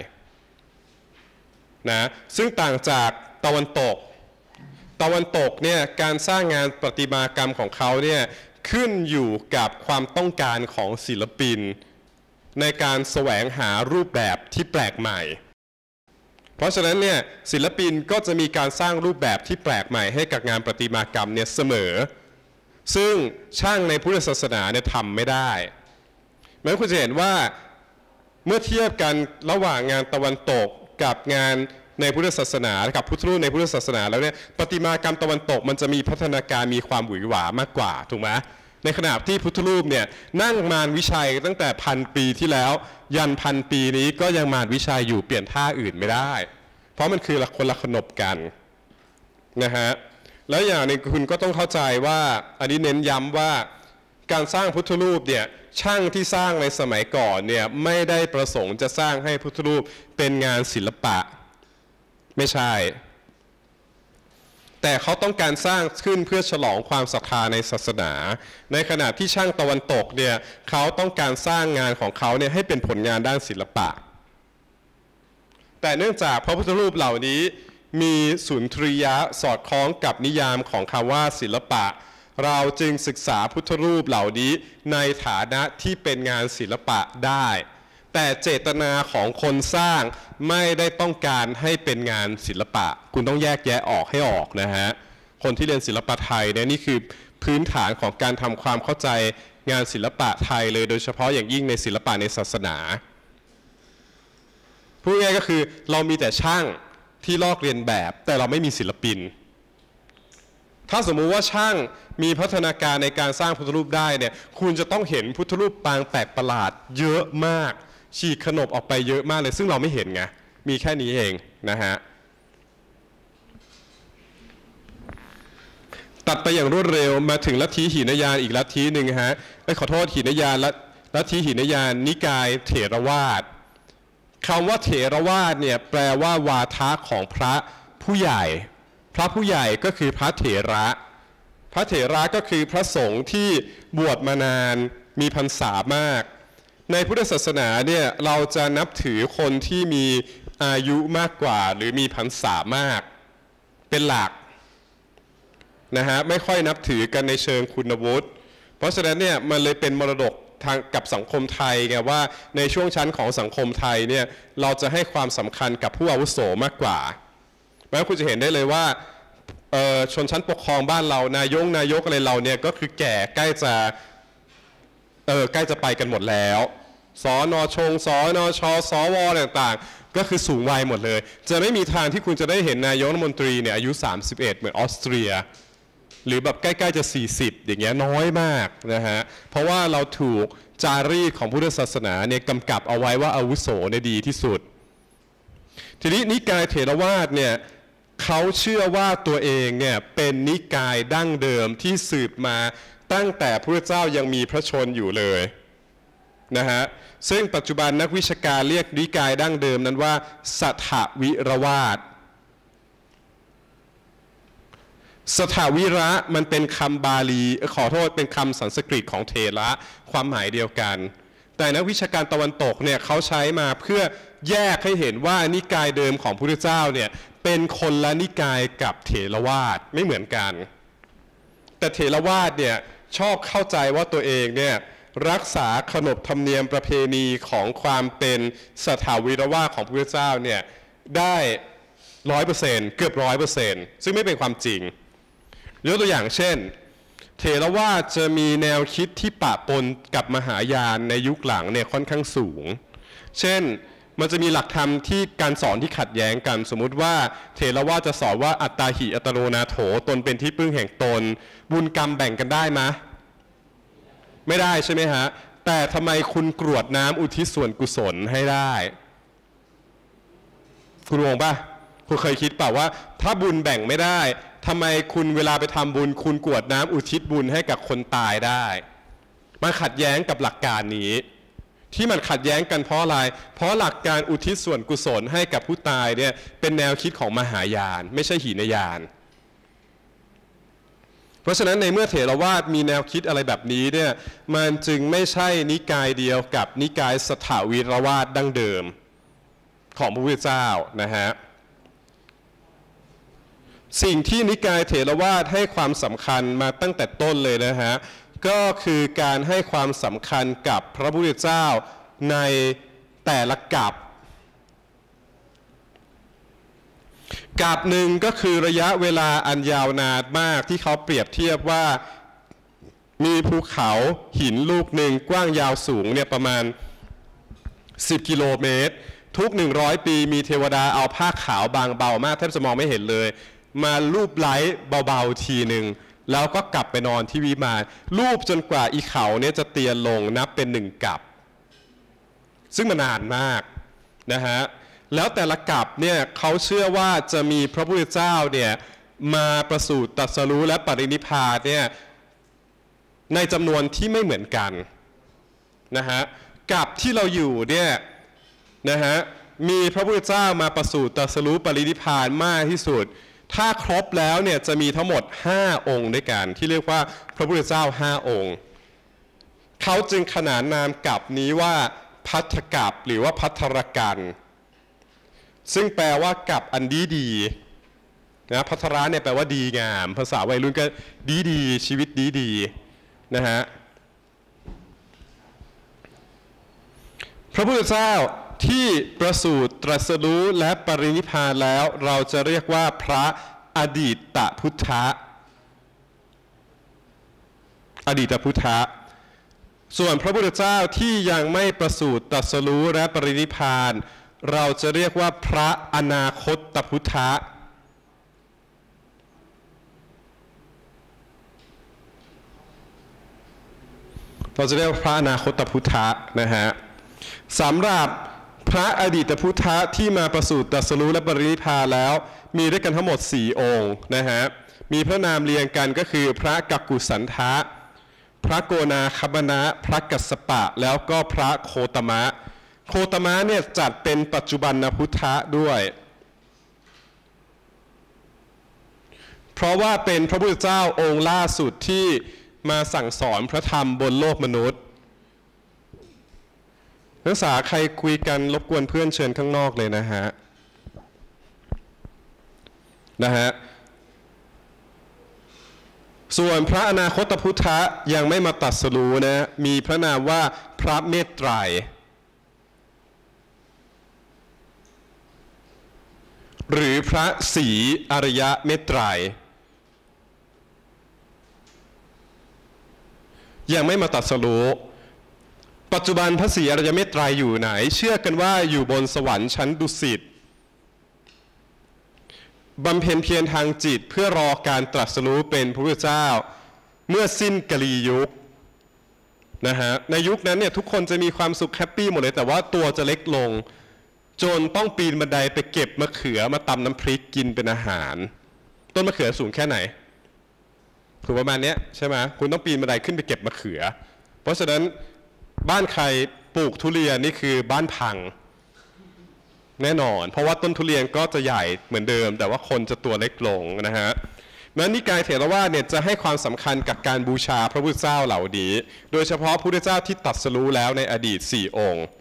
S1: นะซึ่งต่างจากตะวันตกตะวันตกเนี่ยการสร้างงานประติมากรรมของเขาเนี่ยขึ้นอยู่กับความต้องการของศิลปินในการแสวงหารูปแบบที่แปลกใหม่เพราะฉะนั้นเนี่ยศิลปินก็จะมีการสร้างรูปแบบที่แปลกใหม่ให้กับงานประติมากรรมเนี่ยเสมอซึ่งช่างในพุทธศาสนาเนี่ยทำไม่ได้เหมือนคุณจะเห็นว่าเมื่อเทียบกันระหว่างงานตะวันตกกับงานในพุทธศาสนากับพุทธรูปในพุทธศาสนาแล้วเนี่ยประติมากรรมตะวันตกมันจะมีพัฒนาการมีความหวือหวามากกว่าถูกไหมในขณะที่พุทธรูปเนี่ยนั่งมารวิชัยตั้งแต่พันปีที่แล้วยันพันปีนี้ก็ยังมารวิชัยอยู่เปลี่ยนท่าอื่นไม่ได้เพราะมันคือคนละขนบกันนะฮะแล้วอย่างนึงคุณก็ต้องเข้าใจว่าอันนี้เน้นย้ำว่าการสร้างพุทธรูปเนี่ยช่างที่สร้างในสมัยก่อนเนี่ยไม่ได้ประสงค์จะสร้างให้พุทธรูปเป็นงานศิลปะไม่ใช่แต่เขาต้องการสร้างขึ้นเพื่อฉลองความศรัทธาในศาสนาในขณะที่ช่างตะวันตกเนี่ยเขาต้องการสร้างงานของเขาเนี่ยให้เป็นผลงานด้านศิลปะแต่เนื่องจากพระพุทธรูปเหล่านี้มีสุนทรียะสอดคล้องกับนิยามของคำว่าศิลปะเราจึงศึกษาพุทธรูปเหล่านี้ในฐานะที่เป็นงานศิลปะได้แต่เจตนาของคนสร้างไม่ได้ต้องการให้เป็นงานศิลปะคุณต้องแยกแยะออกให้ออกนะฮะคนที่เรียนศิลปะไทยเนี่ยนี่คือพื้นฐานของการทำความเข้าใจงานศิลปะไทยเลยโดยเฉพาะอย่างยิ่งในศิลปะในศาสนาพูดง่ายก็คือเรามีแต่ช่างที่ลอกเรียนแบบแต่เราไม่มีศิลปินถ้าสมมุติว่าช่างมีพัฒนาการในการสร้างพุทธรูปได้เนี่ยคุณจะต้องเห็นพุทธรูปปางแปลกประหลาดเยอะมากฉีกขนบออกไปเยอะมากเลยซึ่งเราไม่เห็นไงมีแค่นี้เองนะฮะตัดไปอย่างรวดเร็วมาถึงลัทธิหินยานอีกลัทธิหนึ่งฮะไม่ขอโทษหินยานและลัทธิหินยานนิกายเถรวาทคำว่าเถรวาทเนี่ยแปลว่าวาทะของพระผู้ใหญ่พระผู้ใหญ่ก็คือพระเถระพระเถระก็คือพระสงฆ์ที่บวชมานานมีพรรษามากในพุทธศาสนาเนี่ยเราจะนับถือคนที่มีอายุมากกว่าหรือมีพรรษามากเป็นหลักนะฮะไม่ค่อยนับถือกันในเชิงคุณวุฒิเพราะฉะนั้นเนี่ยมันเลยเป็นมรดกทางกับสังคมไทยไงว่าในช่วงชั้นของสังคมไทยเนี่ยเราจะให้ความสำคัญกับผู้อาวุโสมากกว่าเพราะฉะนั้นคุณจะเห็นได้เลยว่าชนชั้นปกครองบ้านเรานายกนายกอะไรเราเนี่ยก็คือแก่ใกล้จะเออใกล้จะไปกันหมดแล้วสนชงสนชสวต่างๆก็คือสูงวัยหมดเลยจะไม่มีทางที่คุณจะได้เห็นนายกรัฐมนตรีเนี่ยอายุสามสิบเอ็ดเหมือนออสเตรียหรือแบบใกล้ๆจะสี่สิบอย่างเงี้ยน้อยมากนะฮะเพราะว่าเราถูกจารีตของพุทธศาสนาเนี่ยกำกับเอาไว้ว่าอาวุโสเนี่ยดีที่สุดทีนี้นิกายเถรวาทเนี่ยเขาเชื่อว่าตัวเองเนี่ยเป็นนิกายดั้งเดิมที่สืบมาตั้งแต่พระเจ้ายังมีพระชนอยู่เลยนะฮะซึ่งปัจจุบันนักวิชาการเรียกนิกายดั้งเดิมนั้นว่าสัทธวิรวาทสถาวิระมันเป็นคำบาลีขอโทษเป็นคำสันสกฤตของเถระความหมายเดียวกันแต่นักวิชาการตะวันตกเนี่ยเขาใช้มาเพื่อแยกให้เห็นว่านิกายเดิมของพระพุทธเจ้าเนี่ยเป็นคนละนิกายกับเถรวาทไม่เหมือนกันแต่เถรวาทเนี่ยชอบเข้าใจว่าตัวเองเนี่ยรักษาขนบธรรมเนียมประเพณีของความเป็นสถาวิรวาทของพระพุทธเจ้าเนี่ยได้ร้อยเปอร์เซ็นต์เกือบร้อยเปอร์เซ็นต์ซึ่งไม่เป็นความจริงยกตัวอย่างเช่นเถรวาทจะมีแนวคิดที่ปะปนกับมหายานในยุคหลังเนี่ยค่อนข้างสูงเช่นมันจะมีหลักธรรมที่การสอนที่ขัดแย้งกันสมมุติว่าเถรวาทจะสอนว่าอัตตาหิอัตโนนาโถตนเป็นที่พึ่งแห่งตนบุญกรรมแบ่งกันได้ไหมไม่ได้ใช่ไหมฮะแต่ทำไมคุณกรวดน้ำอุทิศส่วนกุศลให้ได้คุณงงป่ะคุณเคยคิดเปล่าว่าถ้าบุญแบ่งไม่ได้ทำไมคุณเวลาไปทำบุญคุณกรวดน้ำอุทิศบุญให้กับคนตายได้มันขัดแย้งกับหลักการนี้ที่มันขัดแย้งกันเพราะอะไรเพราะหลักการอุทิศส่วนกุศลให้กับผู้ตายเนี่ยเป็นแนวคิดของมหายานไม่ใช่หีนยานเพราะฉะนั้นในเมื่อเถรวาทมีแนวคิดอะไรแบบนี้เนี่ยมันจึงไม่ใช่นิกายเดียวกับนิกายสถาวิรวาทดั้งเดิมของพระพุทธเจ้านะฮะสิ่งที่นิกายเถรวาทให้ความสำคัญมาตั้งแต่ต้นเลยนะฮะก็คือการให้ความสำคัญกับพระพุทธเจ้าในแต่ละกัปกัปหนึ่งก็คือระยะเวลาอันยาวนานมากที่เขาเปรียบเทียบว่ามีภูเขาหินลูกหนึ่งกว้างยาวสูงเนี่ยประมาณสิบกิโลเมตรทุกหนึ่งร้อยปีมีเทวดาเอาผ้าขาวบางเบามากแทบจะมองไม่เห็นเลยมาลูบไล้เบาๆทีหนึ่งแล้วก็กลับไปนอนที่วิมานลูบจนกว่าอีเขาเนี่ยจะเตียนลงนับเป็นหนึ่งกัปซึ่งมันนานมากนะฮะแล้วแต่ละกัปเนี่ยเขาเชื่อว่าจะมีพระพุทธเจ้าเนี่ยมาประสูติตรัสรู้และปรินิพพานเนี่ยในจำนวนที่ไม่เหมือนกันนะฮะกัปที่เราอยู่เนี่ยนะฮะมีพระพุทธเจ้ามาประสูติตรัสรู้ปรินิพพานมากที่สุดถ้าครบแล้วเนี่ยจะมีทั้งหมดห้าองค์ด้วยกันที่เรียกว่าพระพุทธเจ้าห้าองค์เขาจึงขนานนามกัปนี้ว่าภัททกัปหรือว่าภัททรกันซึ่งแปลว่ากัปอันดีดีนะภัทระเนี่ยแปลว่าดีงามภาษาวัยรุ่นก็ดีดีชีวิตดีดีนะฮะพระพุทธเจ้าที่ประสูติตรัสรู้และปรินิพพานแล้วเราจะเรียกว่าพระอดีตพุทธะอดีตพุทธะส่วนพระพุทธเจ้าที่ยังไม่ประสูติตรัสรู้และปรินิพพานเราจะเรียกว่าพระอนาคตพุทธะเราจะเรียกว่าพระอนาคตพุทธะนะฮะสำหรับพระอดีตพุทธะที่มาประสูติตรัสรู้และปรินิพพานแล้วมีด้วยกันทั้งหมดสี่องค์นะฮะมีพระนามเรียงกันก็คือพระกักกุสันทะพระโกนาคัมนะพระกัสสปะแล้วก็พระโคตมะโคตมะเนี่ยจัดเป็นปัจจุบันพุทธะด้วยเพราะว่าเป็นพระพุทธเจ้าองค์ล่าสุดที่มาสั่งสอนพระธรรมบนโลกมนุษย์นักศึกษาใครคุยกันรบกวนเพื่อนเชิญข้างนอกเลยนะฮะนะฮะส่วนพระอนาคตพุทธะยังไม่มาตรัสรู้นะมีพระนามว่าพระเมตไตรหรือพระศรีอริยเมตไตรยังไม่มาตรัสรู้ปัจจุบันพระศรีอริยเมตไตรอยู่ไหนเชื่อกันว่าอยู่บนสวรรค์ชั้นดุสิตบำเพ็ญเพียรทางจิตเพื่อรอการตรัสรู้เป็นพระพุทธเจ้าเมื่อสิ้นกลียุคนะฮะในยุคนั้นเนี่ยทุกคนจะมีความสุขแฮปปี้หมดเลยแต่ว่าตัวจะเล็กลงจนต้องปีนบันไดไปเก็บมะเขือมาตำน้ำพริกกินเป็นอาหารต้นมะเขือสูงแค่ไหนถูกประมาณนี้ใช่ไหมคุณต้องปีนบันไดขึ้นไปเก็บมะเขือเพราะฉะนั้นบ้านใครปลูกทุเรียนนี่คือบ้านพังแน่นอนเพราะว่าต้นทุเรียนก็จะใหญ่เหมือนเดิมแต่ว่าคนจะตัวเล็กลงนะฮะนั้นนิกายเถรวาทเนี่ยจะให้ความสำคัญกับการบูชาพระพุทธเจ้าเหล่านี้โดยเฉพาะพระพุทธเจ้าที่ตรัสรู้แล้วในอดีตสี่องค์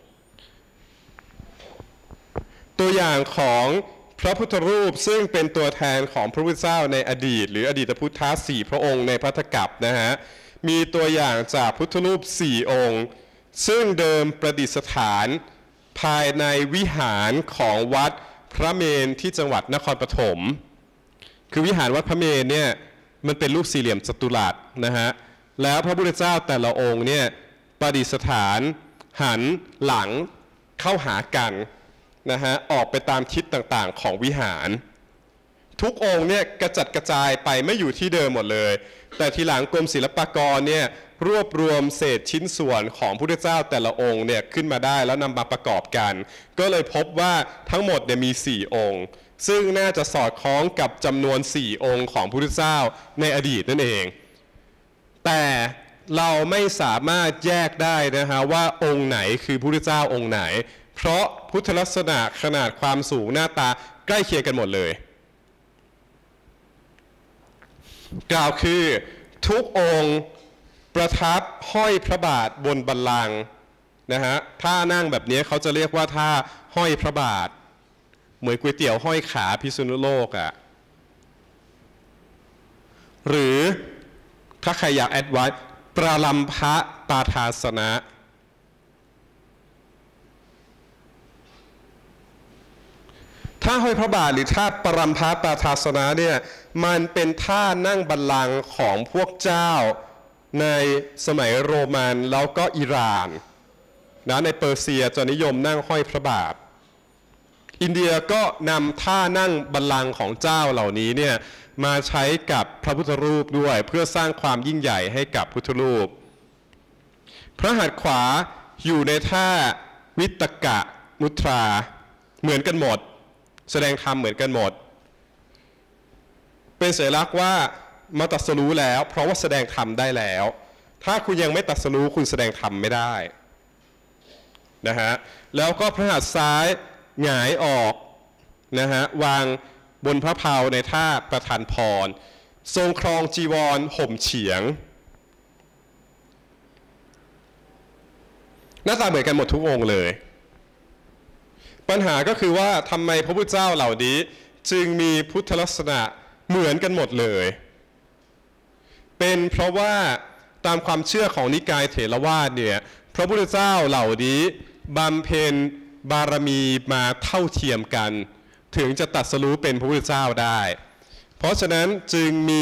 S1: ตัวอย่างของพระพุทธรูปซึ่งเป็นตัวแทนของพระพุทธเจ้าในอดีตหรืออดีตพุทธะสี่พระองค์ในภัททกัปนะฮะมีตัวอย่างจากพุทธรูปสี่องค์ซึ่งเดิมประดิษฐานภายในวิหารของวัดพระเมรุที่จังหวัดนครปฐมคือวิหารวัดพระเมรุเนี่ยมันเป็นรูปสี่เหลี่ยมจัตุรัสนะฮะแล้วพระพุทธเจ้าแต่ละองค์เนี่ยประดิษฐานหันหลังเข้าหากันนะฮะออกไปตามทิศต่างๆของวิหารทุกองค์เนี่ยกระจัดกระจายไปไม่อยู่ที่เดิมหมดเลยแต่ทีหลังกรมศิลปากรเนี่ยรวบรวมเศษชิ้นส่วนของพระพุทธเจ้าแต่ละองค์เนี่ยขึ้นมาได้แล้วนำมาประกอบกันก็เลยพบว่าทั้งหมดเนี่ยมีสี่องค์ซึ่งน่าจะสอดคล้องกับจำนวนสี่องค์ของพระพุทธเจ้าในอดีตนั่นเองแต่เราไม่สามารถแยกได้นะฮะว่าองค์ไหนคือพระพุทธเจ้าองค์ไหนเพราะพุทธลักษณะขนาดความสูงหน้าตาใกล้เคียงกันหมดเลยกล่าวคือทุกองค์ประทับห้อยพระบาทบนบัลลังก์นะฮะท่านั่งแบบนี้เขาจะเรียกว่าท่าห้อยพระบาทเหมือนก๋วยเตี๋ยวห้อยขาพิษณุโลกอ่ะหรือถ้าใครอยากแอดไว้ประลัมภะปาทาสนะท่าห้อยพระบาทหรือท่าปรัมภะปาทาสนะเนี่ยมันเป็นท่านั่งบัลลังก์ของพวกเจ้าในสมัยโรมันแล้วก็อิหร่านนะในเปอร์เซียจะนิยมนั่งห้อยพระบาทอินเดียก็นำท่านั่งบัลลังก์ของเจ้าเหล่านี้เนี่ยมาใช้กับพระพุทธรูปด้วยเพื่อสร้างความยิ่งใหญ่ให้กับพุทธรูปพระหัตถ์ขวาอยู่ในท่าวิตกะมุทราเหมือนกันหมดแสดงธรรมเหมือนกันหมดเป็นสัญลักษณ์ว่ามาตรัสรู้แล้วเพราะว่าแสดงธรรมได้แล้วถ้าคุณยังไม่ตรัสรู้คุณแสดงธรรมไม่ได้นะฮะแล้วก็พระหัตถ์ซ้ายหงายออกนะฮะวางบนพระเพลาในท่าประทานพรทรงครองจีวรห่มเฉียงหน้าตาเหมือนกันหมดทุกองค์เลยปัญหาก็คือว่าทำไมพระพุทธเจ้าเหล่านี้จึงมีพุทธลักษณะเหมือนกันหมดเลยเป็นเพราะว่าตามความเชื่อของนิกายเถรวาทเนี่ยพระพุทธเจ้าเหล่านี้บำเพ็ญบารมีมาเท่าเทียมกันถึงจะตรัสรู้เป็นพระพุทธเจ้าได้เพราะฉะนั้นจึงมี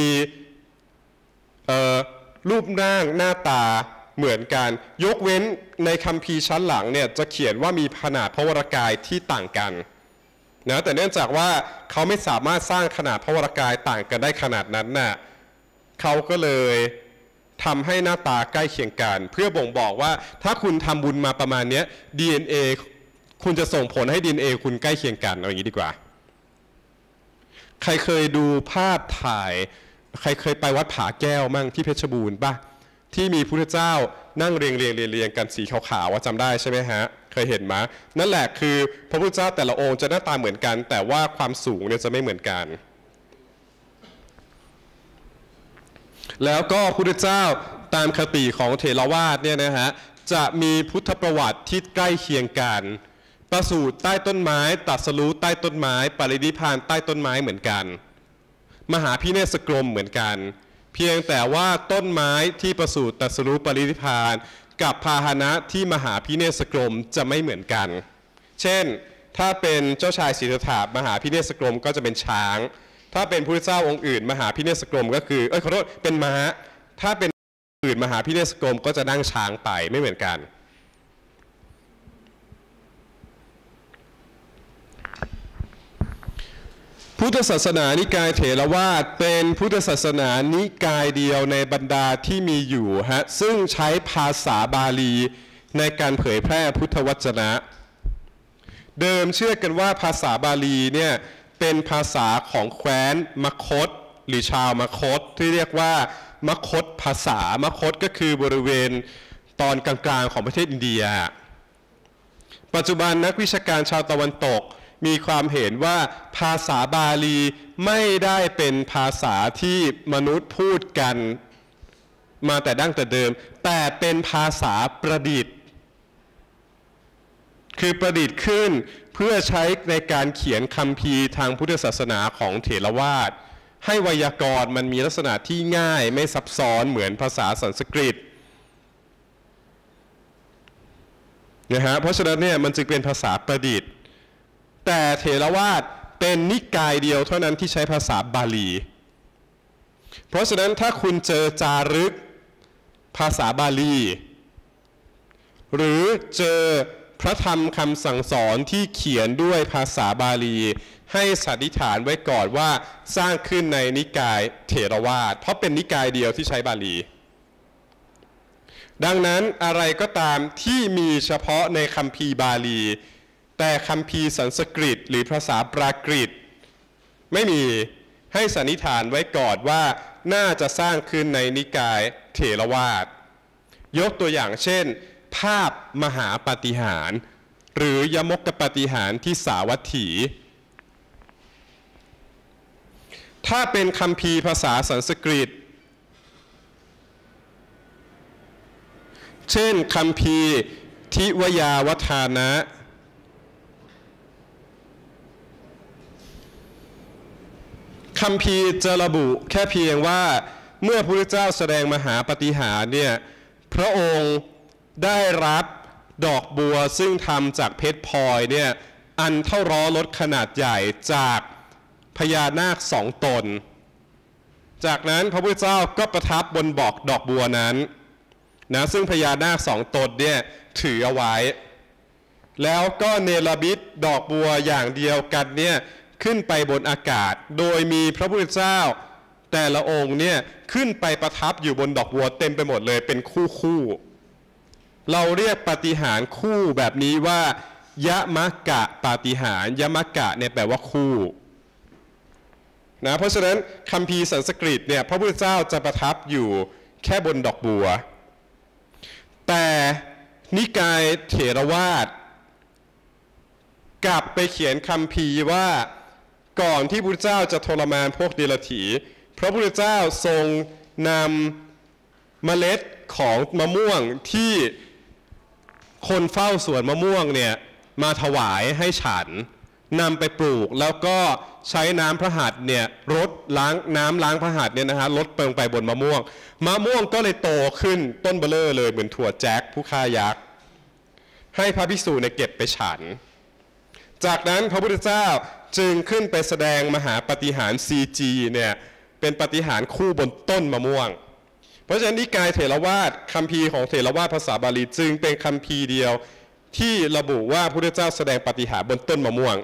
S1: รูปร่างหน้าตาเหมือนกันยกเว้นในคัมภีร์ชั้นหลังเนี่ยจะเขียนว่ามีขนาดพระวรกายที่ต่างกันนะแต่เนื่องจากว่าเขาไม่สามารถสร้างขนาดพระวรกายต่างกันได้ขนาดนั้นน่ะเขาก็เลยทำให้หน้าตาใกล้เคียงกันเพื่อบ่งบอกว่าถ้าคุณทำบุญมาประมาณนี้ ดี เอ็น เอ คุณจะส่งผลให้ ดี เอ็น เอ คุณใกล้เคียงกันเอาอย่างนี้ดีกว่าใครเคยดูภาพถ่ายใครเคยไปวัดผาแก้วมั่งที่เพชรบูรณ์ป่ะที่มีพุทธเจ้านั่งเรียงเรียงเรียงเรียงกันสีขาวๆว่าจำได้ใช่ไหมฮะเคยเห็นไหมนั่นแหละคือพระพุทธเจ้าแต่ละองค์จะหน้าตาเหมือนกันแต่ว่าความสูงเนี่ยจะไม่เหมือนกันแล้วก็พุทธเจ้าตามคติของเถรวาทเนี่ยนะฮะจะมีพุทธประวัติที่ใกล้เคียงกันประสูติใต้ต้นไม้ตรัสรู้ใต้ต้นไม้ปรินิพพานใต้ต้นไม้เหมือนกันมหาพิเนศกรมเหมือนกันเพียงแต่ว่าต้นไม้ที่ประสูติตรัสรู้ปรินิพพานกับพาหนะที่มหาพิเนศกรมจะไม่เหมือนกันเช่นถ้าเป็นเจ้าชายสิทธัตถะมหาพิเนศกรมก็จะเป็นช้างถ้าเป็นพระเจ้าองค์อื่นมหาพิเนศกรมก็คือเอ้ยขอโทษเป็นม้าถ้าเป็นอื่นมหาพิเนศกรมก็จะนั่งช้างไปไม่เหมือนกันพุทธศาสนานิกายเถรวาทเป็นพุทธศาสนานิกายเดียวในบรรดาที่มีอยู่ฮะซึ่งใช้ภาษาบาลีในการเผยแพร่พุทธวจนะเดิมเชื่อกันว่าภาษาบาลีเนี่ยเป็นภาษาของแคว้นมคธหรือชาวมคธที่เรียกว่ามคธภาษามคธก็คือบริเวณตอนกลางๆของประเทศอินเดียปัจจุบันนักวิชาการชาวตะวันตกมีความเห็นว่าภาษาบาลีไม่ได้เป็นภาษาที่มนุษย์พูดกันมาแต่ดั้งแต่เดิมแต่เป็นภาษาประดิษฐ์คือประดิษฐ์ขึ้นเพื่อใช้ในการเขียนคัมภีร์ทางพุทธศาสนาของเถรวาทให้ไวยากรณ์มันมีลักษณะที่ง่ายไม่ซับซ้อนเหมือนภาษาสันสกฤตนะฮะเพราะฉะนั้นเนี่ยมันจึงเป็นภาษาประดิษฐ์แต่เถรวาทเป็นนิกายเดียวเท่านั้นที่ใช้ภาษาบาลีเพราะฉะนั้นถ้าคุณเจอจารึกภาษาบาลีหรือเจอพระธรรมคำสั่งสอนที่เขียนด้วยภาษาบาลีให้สันนิษฐานไว้ก่อนว่าสร้างขึ้นในนิกายเถรวาทเพราะเป็นนิกายเดียวที่ใช้บาลีดังนั้นอะไรก็ตามที่มีเฉพาะในคัมภีร์บาลีแต่คัมภีร์สันสกฤตหรือภาษาปรากฤตไม่มีให้สันนิษฐานไว้ก่อนว่าน่าจะสร้างขึ้นในนิกายเถรวาทยกตัวอย่างเช่นภาพมหาปาฏิหาริย์หรือยมกปาฏิหาริย์ที่สาวัตถีถ้าเป็นคัมภีร์ภาษาสันสกฤตเช่นคัมภีร์ทิวยาวทานะคัมภีร์จะระบุแค่เพียงว่าเมื่อพระพุทธเจ้าแสดงมหาปาฏิหาริย์เนี่ยพระองค์ได้รับดอกบัวซึ่งทำจากเพชรพลอยเนี่ยอันเท่าล้อรถขนาดใหญ่จากพญานาคสองตนจากนั้นพระพุทธเจ้าก็ประทับบนบอกดอกบัวนั้นนะซึ่งพญานาคสองตนเนี่ยถือเอาไว้แล้วก็เนรมิตดอกบัวอย่างเดียวกันเนี่ยขึ้นไปบนอากาศโดยมีพระพุทธเจ้าแต่ละองค์เนี่ยขึ้นไปประทับอยู่บนดอกบัวเต็มไปหมดเลยเป็นคู่คู่เราเรียกปาฏิหาริย์คู่แบบนี้ว่ายมกะปาฏิหาริย์ยมกะเนี่ยแปลว่าคู่นะเพราะฉะนั้นคัมภีร์สันสกฤตเนี่ยพระพุทธเจ้าจะประทับอยู่แค่บนดอกบัวแต่นิกายเถรวาทกลับไปเขียนคัมภีร์ว่าก่อนที่พระพุทธเจ้าจะทรมานพวกเดรัจฉีพระพุทธเจ้าทรงนำเมล็ดของมะม่วงที่คนเฝ้าสวนมะม่วงเนี่ยมาถวายให้ฉันนำไปปลูกแล้วก็ใช้น้ำพระหัตถ์เนี่ยรดล้างน้ำล้างพระหัตถ์เนี่ยนะฮะลดเปิงไปบนมะม่วงมะม่วงก็เลยโตขึ้นต้นเบลอเลยเหมือนถั่วแจ็คผู้ฆ่ายักษ์ให้พระภิกษุเนี่ยเก็บไปฉันจากนั้นพระพุทธเจ้าจึงขึ้นไปแสดงมหาปาฏิหาริย์ ซี จี เนี่ยเป็นปาฏิหาริย์คู่บนต้นมะม่วงเพราะฉะนั้นนิกายเถรวาทคัมภีร์ของเถรวาทภาษาบาลีจึงเป็นคัมภีร์เดียวที่ระบุว่าพระพุทธเจ้าแสดงปาฏิหาริย์บนต้นมะม่วง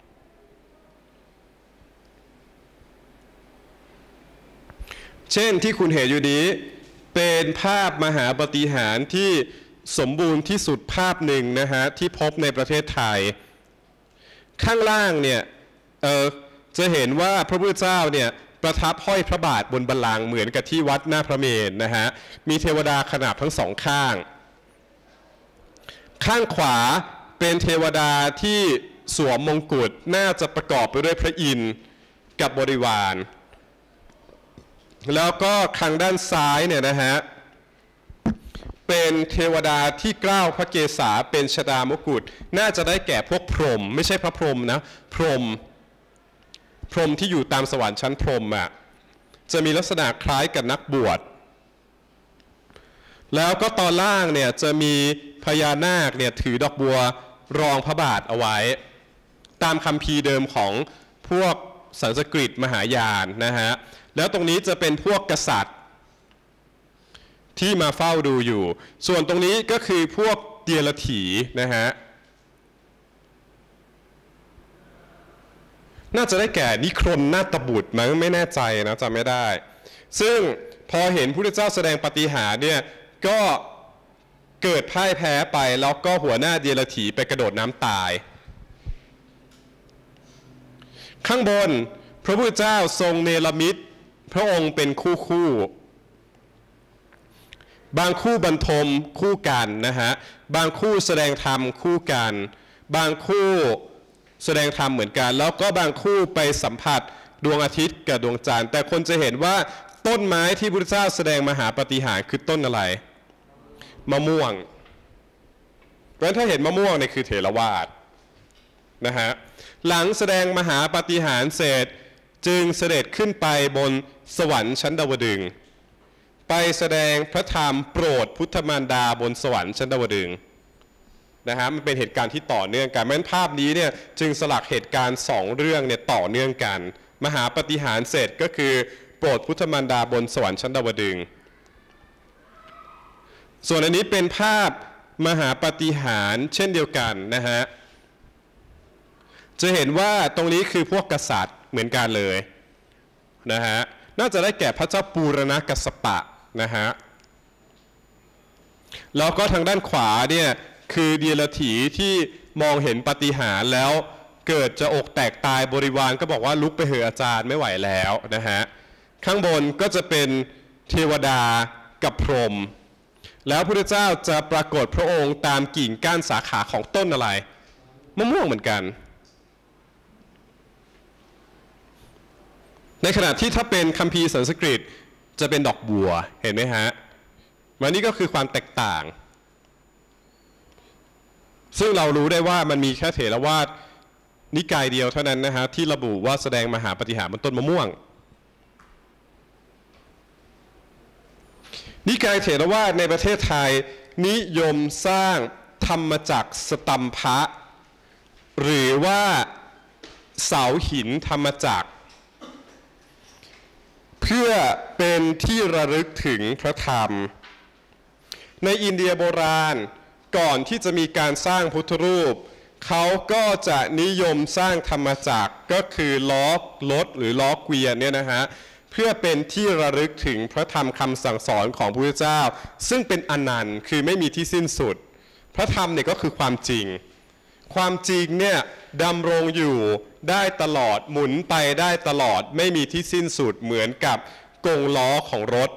S1: เช่นที่คุณเห็นอยู่นี้เป็นภาพมหาปาฏิหาริย์ที่สมบูรณ์ที่สุดภาพหนึ่งนะฮะที่พบในประเทศไทยข้างล่างเนี่ยเออจะเห็นว่าพระพุทธเจ้าเนี่ยประทับห้อยพระบาทบนบัลลังก์เหมือนกับที่วัดหน้าพระเมรุนะฮะมีเทวดาขนาบทั้งสองข้างข้างขวาเป็นเทวดาที่สวมมงกุฎน่าจะประกอบไปด้วยพระอินทร์กับบริวารแล้วก็ทางด้านซ้ายเนี่ยนะฮะเป็นเทวดาที่เกล้าพระเกศาเป็นชฎามกุฎน่าจะได้แก่พวกพรหมไม่ใช่พระพรหมนะพรหมพรหมที่อยู่ตามสวรรค์ชั้นพรหมอ่ะจะมีลักษณะคล้ายกับนักบวชแล้วก็ตอนล่างเนี่ยจะมีพญานาคเนี่ยถือดอกบัวรองพระบาทเอาไว้ตามคัมภีร์เดิมของพวกสันสกฤตมหายานนะฮะแล้วตรงนี้จะเป็นพวกกษัตริย์ที่มาเฝ้าดูอยู่ส่วนตรงนี้ก็คือพวกเดียรถีนะฮะน่าจะได้แก่นิครนนาฏบุตรมั้งไม่แน่ใจนะจำไม่ได้ซึ่งพอเห็นพระพุทธเจ้าแสดงปาฏิหาริย์เนี่ยก็เกิดพ่ายแพ้ไปแล้วก็หัวหน้าเดียรถีไปกระโดดน้ำตายข้างบนพระพุทธเจ้าทรงเนรมิตพระองค์เป็นคู่คู่บางคู่บรรทมคู่กันนะฮะบางคู่แสดงธรรมคู่กันบางคู่แสดงธรรมเหมือนกันแล้วก็บางคู่ไปสัมผัสดวงอาทิตย์กับดวงจันทร์แต่คนจะเห็นว่าต้นไม้ที่พระพุทธเจ้าแสดงมหาปาฏิหาริย์คือต้นอะไรมะม่วงเพราะฉะนั้นถ้าเห็นมะม่วงเนี่ยคือเถรวาทนะฮะหลังแสดงมหาปาฏิหาริย์เสร็จจึงเสด็จขึ้นไปบนสวรรค์ชั้นดาวดึงส์ไปแสดงพระธรรมโปรดพุทธมารดาบนสวรรค์ชั้นดาวดึงส์นะฮะมันเป็นเหตุการณ์ที่ต่อเนื่องกันเพราะฉะนั้นภาพนี้เนี่ยจึงสลักเหตุการณ์สองเรื่องเนี่ยต่อเนื่องกันมหาปาฏิหาริย์เสร็จก็คือโปรดพุทธมารดาบนสวรรค์ชั้นดาวดึงส์ส่วนอันนี้เป็นภาพมหาปาฏิหาริย์เช่นเดียวกันนะฮะจะเห็นว่าตรงนี้คือพวกกษัตริย์เหมือนกันเลยนะฮะน่าจะได้แก่พระเจ้าปูรณกัสสปะนะฮะแล้วก็ทางด้านขวาเนี่ยคือเดียรถีที่มองเห็นปาฏิหาริย์แล้วเกิดจะอกแตกตายบริวารก็บอกว่าลุกไปเหอะอาจารย์ไม่ไหวแล้วนะฮะข้างบนก็จะเป็นเทวดากับพรหมแล้วพระพุทธเจ้าจะปรากฏพระองค์ตามกิ่งก้านสาขาของต้นอะไรมะม่วงเหมือนกันในขณะที่ถ้าเป็นคัมภีร์สันสกฤตจะเป็นดอกบัวเห็นไหมฮะวันนี้ก็คือความแตกต่างซึ่งเรารู้ได้ว่ามันมีแค่เถรวาทนิกายเดียวเท่านั้นนะฮะที่ระบุว่าแสดงมหาปาฏิหาริย์บนต้นมะม่วงนิกายเถรวาทในประเทศไทยนิยมสร้างธรรมจักรสตัมภะหรือว่าเสาหินธรรมจักรเพื่อเป็นที่ระลึกถึงพระธรรมในอินเดียโบราณก่อนที่จะมีการสร้างพุทธรูปเขาก็จะนิยมสร้างธรรมจักรก็คือล้อรถหรือล้อเกวียนเนี่ยนะฮะเพื่อเป็นที่ระลึกถึงพระธรรมคำสั่งสอนของพระพุทธเจ้าซึ่งเป็นอนันต์คือไม่มีที่สิ้นสุดพระธรรมเนี่ยก็คือความจริงความจริงเนี่ยดำรงอยู่ได้ตลอดหมุนไปได้ตลอดไม่มีที่สิ้นสุดเหมือนกับกงล้อของรถ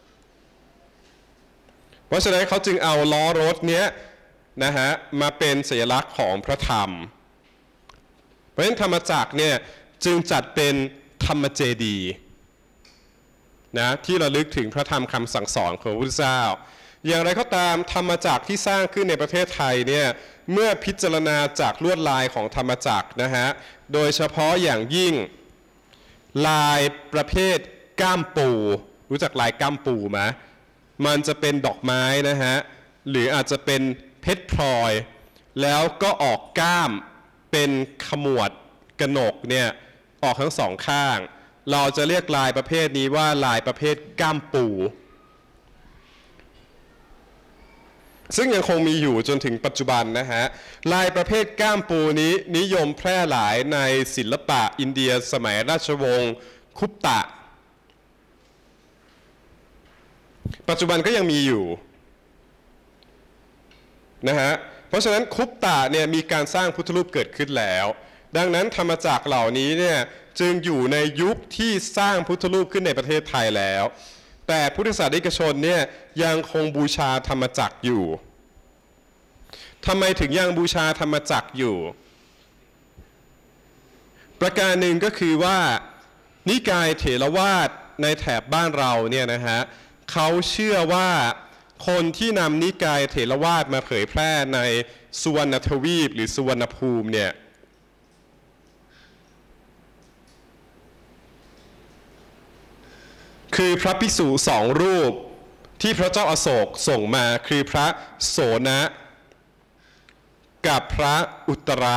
S1: เพราะฉะนั้นเขาจึงเอาล้อรถเนี้ยนะฮะมาเป็นสัญลักษณ์ของพระธรรมเพราะฉะนั้นธรรมจักรเนี่ยจึงจัดเป็นธรรมเจดีย์นะที่ระลึกถึงพระธรรมคำสั่งสอนของพระพุทธเจ้าอย่างไรก็ตามธรรมจักรที่สร้างขึ้นในประเทศไทยเนี่ยเมื่อพิจารณาจากลวดลายของธรรมจักรนะฮะโดยเฉพาะอย่างยิ่งลายประเภทก้ามปูรู้จักลายก้ามปูไหมมันจะเป็นดอกไม้นะฮะหรืออาจจะเป็นเพชรพลอยแล้วก็ออกก้ามเป็นขมวดกนกเนี่ยออกทั้งสองข้างเราจะเรียกลายประเภทนี้ว่าลายประเภทก้ามปูซึ่งยังคงมีอยู่จนถึงปัจจุบันนะฮะลายประเภทก้ามปูนี้นิยมแพร่หลายในศิลปะอินเดียสมัยราชวงศ์คุปตะปัจจุบันก็ยังมีอยู่นะฮะเพราะฉะนั้นคุปตะเนี่ยมีการสร้างพุทธรูปเกิดขึ้นแล้วดังนั้นธรรมจักรเหล่านี้เนี่ยจึงอยู่ในยุคที่สร้างพุทธรูปขึ้นในประเทศไทยแล้วแต่พุทธศาสนิกชนเนี่ยยังคงบูชาธรรมจักรอยู่ทำไมถึงยังบูชาธรรมจักรอยู่ประการหนึ่งก็คือว่านิกายเถรวาทในแถบบ้านเราเนี่ยนะฮะเขาเชื่อว่าคนที่นำนิกายเถรวาทมาเผยแพร่ในสุวรรณทวีปหรือสุวรรณภูมิเนี่ยคือพระภิกษุสองรูปที่พระเจ้าอโศกส่งมาคือพระโสนะกับพระอุตระ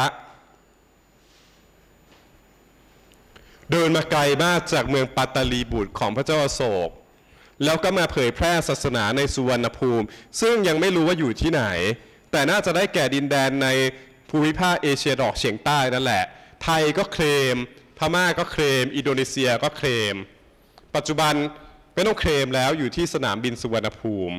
S1: เดินมาไกลมากจากเมืองปัตตลีบุตรของพระเจ้าอโศกแล้วก็มาเผยแพร่ศาสนาในสุวรรณภูมิซึ่งยังไม่รู้ว่าอยู่ที่ไหนแต่น่าจะได้แก่ดินแดนในภูมิภาคเอเชียตะวันออกเฉียงใต้นั่นแหละไทยก็เคลมพม่าก็เคลมอินโดนีเซียก็เคลมปัจจุบันไม่ต้องเคลมแล้วอยู่ที่สนามบินสุวรรณภูมิ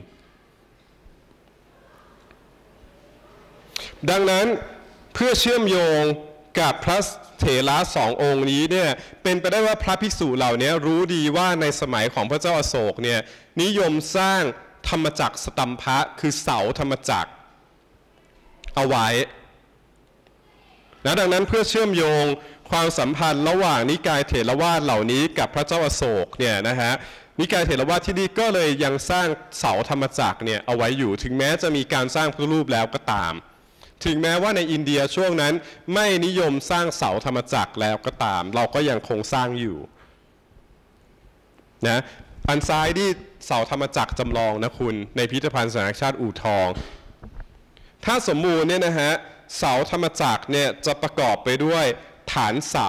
S1: ดังนั้นเพื่อเชื่อมโยงกับพระเถระสององค์นี้เนี่ยเป็นไปได้ว่าพระภิกษุเหล่านี้รู้ดีว่าในสมัยของพระเจ้าอโศกเนี่ยนิยมสร้างธรรมจักรสตัมภะคือเสาธรรมจักรเอาไว้นะดังนั้นเพื่อเชื่อมโยงความสัมพันธ์ระหว่างนิกายเถรวาทเหล่านี้กับพระเจ้าอโศกเนี่ยนะฮะนิกายเถรวาทที่นี่ก็เลยยังสร้างเสาธรรมจักรเนี่ยเอาไว้อยู่ถึงแม้จะมีการสร้างพุทธรูปแล้วก็ตามถึงแม้ว่าในอินเดียช่วงนั้นไม่นิยมสร้างเสาธรรมจักรแล้วก็ตามเราก็ยังคงสร้างอยู่นะอันซ้ายนี่เสาธรรมจักรจำลองนะคุณในพิพิธภัณฑ์สถานชาติอู่ทองถ้าสมมูลเนี่ยนะฮะเสาธรรมจักรเนี่ยจะประกอบไปด้วยฐานเสา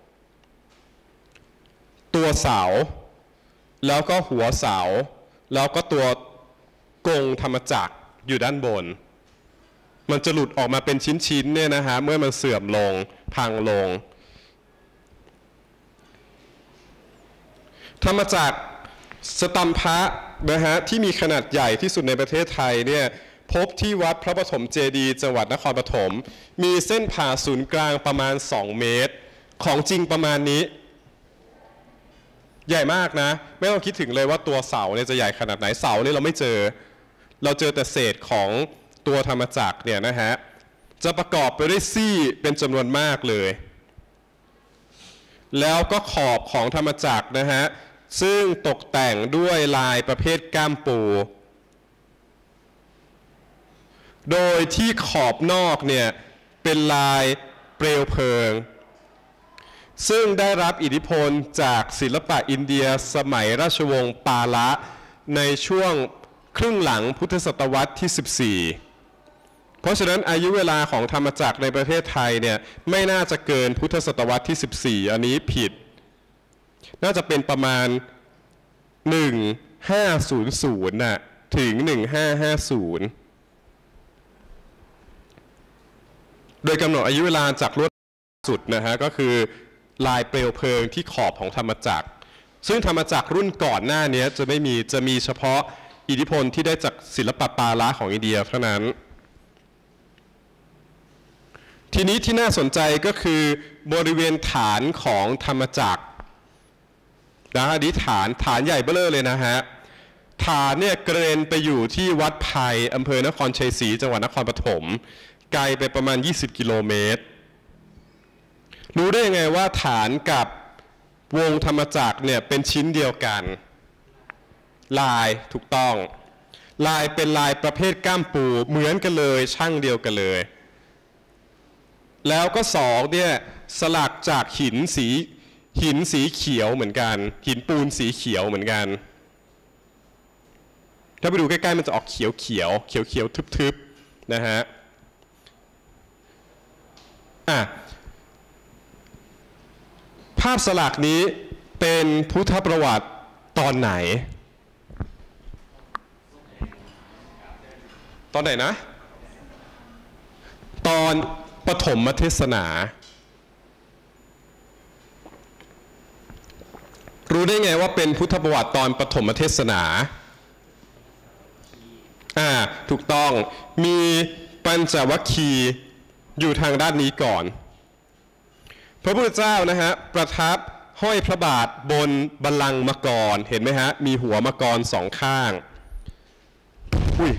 S1: ตัวเสาแล้วก็หัวเสาแล้วก็ตัวกงธรรมจักรอยู่ด้านบนมันจะหลุดออกมาเป็นชิ้นๆเนี่ยนะฮะเมื่อมันเสื่อมลงพังลงธรรมจักรสตัมภะนะฮะที่มีขนาดใหญ่ที่สุดในประเทศไทยเนี่ยพบที่วัดพระปฐมเจดีย์จังหวัดนครปฐมมีเส้นผ่าศูนย์กลางประมาณสองเมตรของจริงประมาณนี้ใหญ่มากนะไม่ต้องคิดถึงเลยว่าตัวเสาเนี่ยจะใหญ่ขนาดไหนเสาเนี่ยเราไม่เจอเราเจอแต่เศษของตัวธรรมจักรเนี่ยนะฮะจะประกอบไปด้วยซี่เป็นจำนวนมากเลยแล้วก็ขอบของธรรมจักรนะฮะซึ่งตกแต่งด้วยลายประเภทก้ามปูโดยที่ขอบนอกเนี่ยเป็นลายเปลวเพลิงซึ่งได้รับอิทธิพลจากศิลปะอินเดียสมัยราชวงศ์ปาละในช่วงครึ่งหลังพุทธศตวรรษที่สิบสี่เพราะฉะนั้นอายุเวลาของธรรมจักรในประเทศไทยเนี่ยไม่น่าจะเกินพุทธศตวรรษที่สิบสี่อันนี้ผิดน่าจะเป็นประมาณหนึ่งพันห้าร้อยน่ะถึงหนึ่งพันห้าร้อยห้าสิบโดยกำหนดอายุเวลาจากลวดสุดนะฮะก็คือลายเปลวเพลิงที่ขอบของธรรมจักรซึ่งธรรมจักรรุ่นก่อนหน้านี้จะไม่มีจะมีเฉพาะอิทธิพลที่ได้จากศิลปะปาละของอินเดียเท่านั้นทีนี้ที่น่าสนใจก็คือบริเวณฐานของธรรมจักรนะอันนี้ฐานฐานใหญ่เบ้อเร่อเลยนะฮะฐานเนี่ยเกรนไปอยู่ที่วัดไผ่อำเภอนครชัยศรีจังหวัดนครปฐมไกลไปประมาณยี่สิบกิโลเมตรรู้ได้ยังไงว่าฐานกับวงธรรมจักรเนี่ยเป็นชิ้นเดียวกันลายถูกต้องลายเป็นลายประเภทก้ามปูเหมือนกันเลยช่างเดียวกันเลยแล้วก็สองเนี่ยสลักจากหินสีหินสีเขียวเหมือนกันหินปูนสีเขียวเหมือนกันถ้าไปดูใกล้ๆมันจะออกเขียวเขียวเขียวเขียวทึบๆนะฮะอ่ะภาพสลักนี้เป็นพุทธประวัติตอนไหนตอนไหนนะตอนปฐมเทศนารู้ได้ไงว่าเป็นพุทธประวัติตอนปฐมเทศนาอ่าถูกต้องมีปัญจวัคคีย์อยู่ทางด้านนี้ก่อนพระพุทธเจ้านะฮะประทับห้อยพระบาทบนบัลลังก์มังกรเห็นไหมฮะมีหัวมังกรสองข้างอุ้ย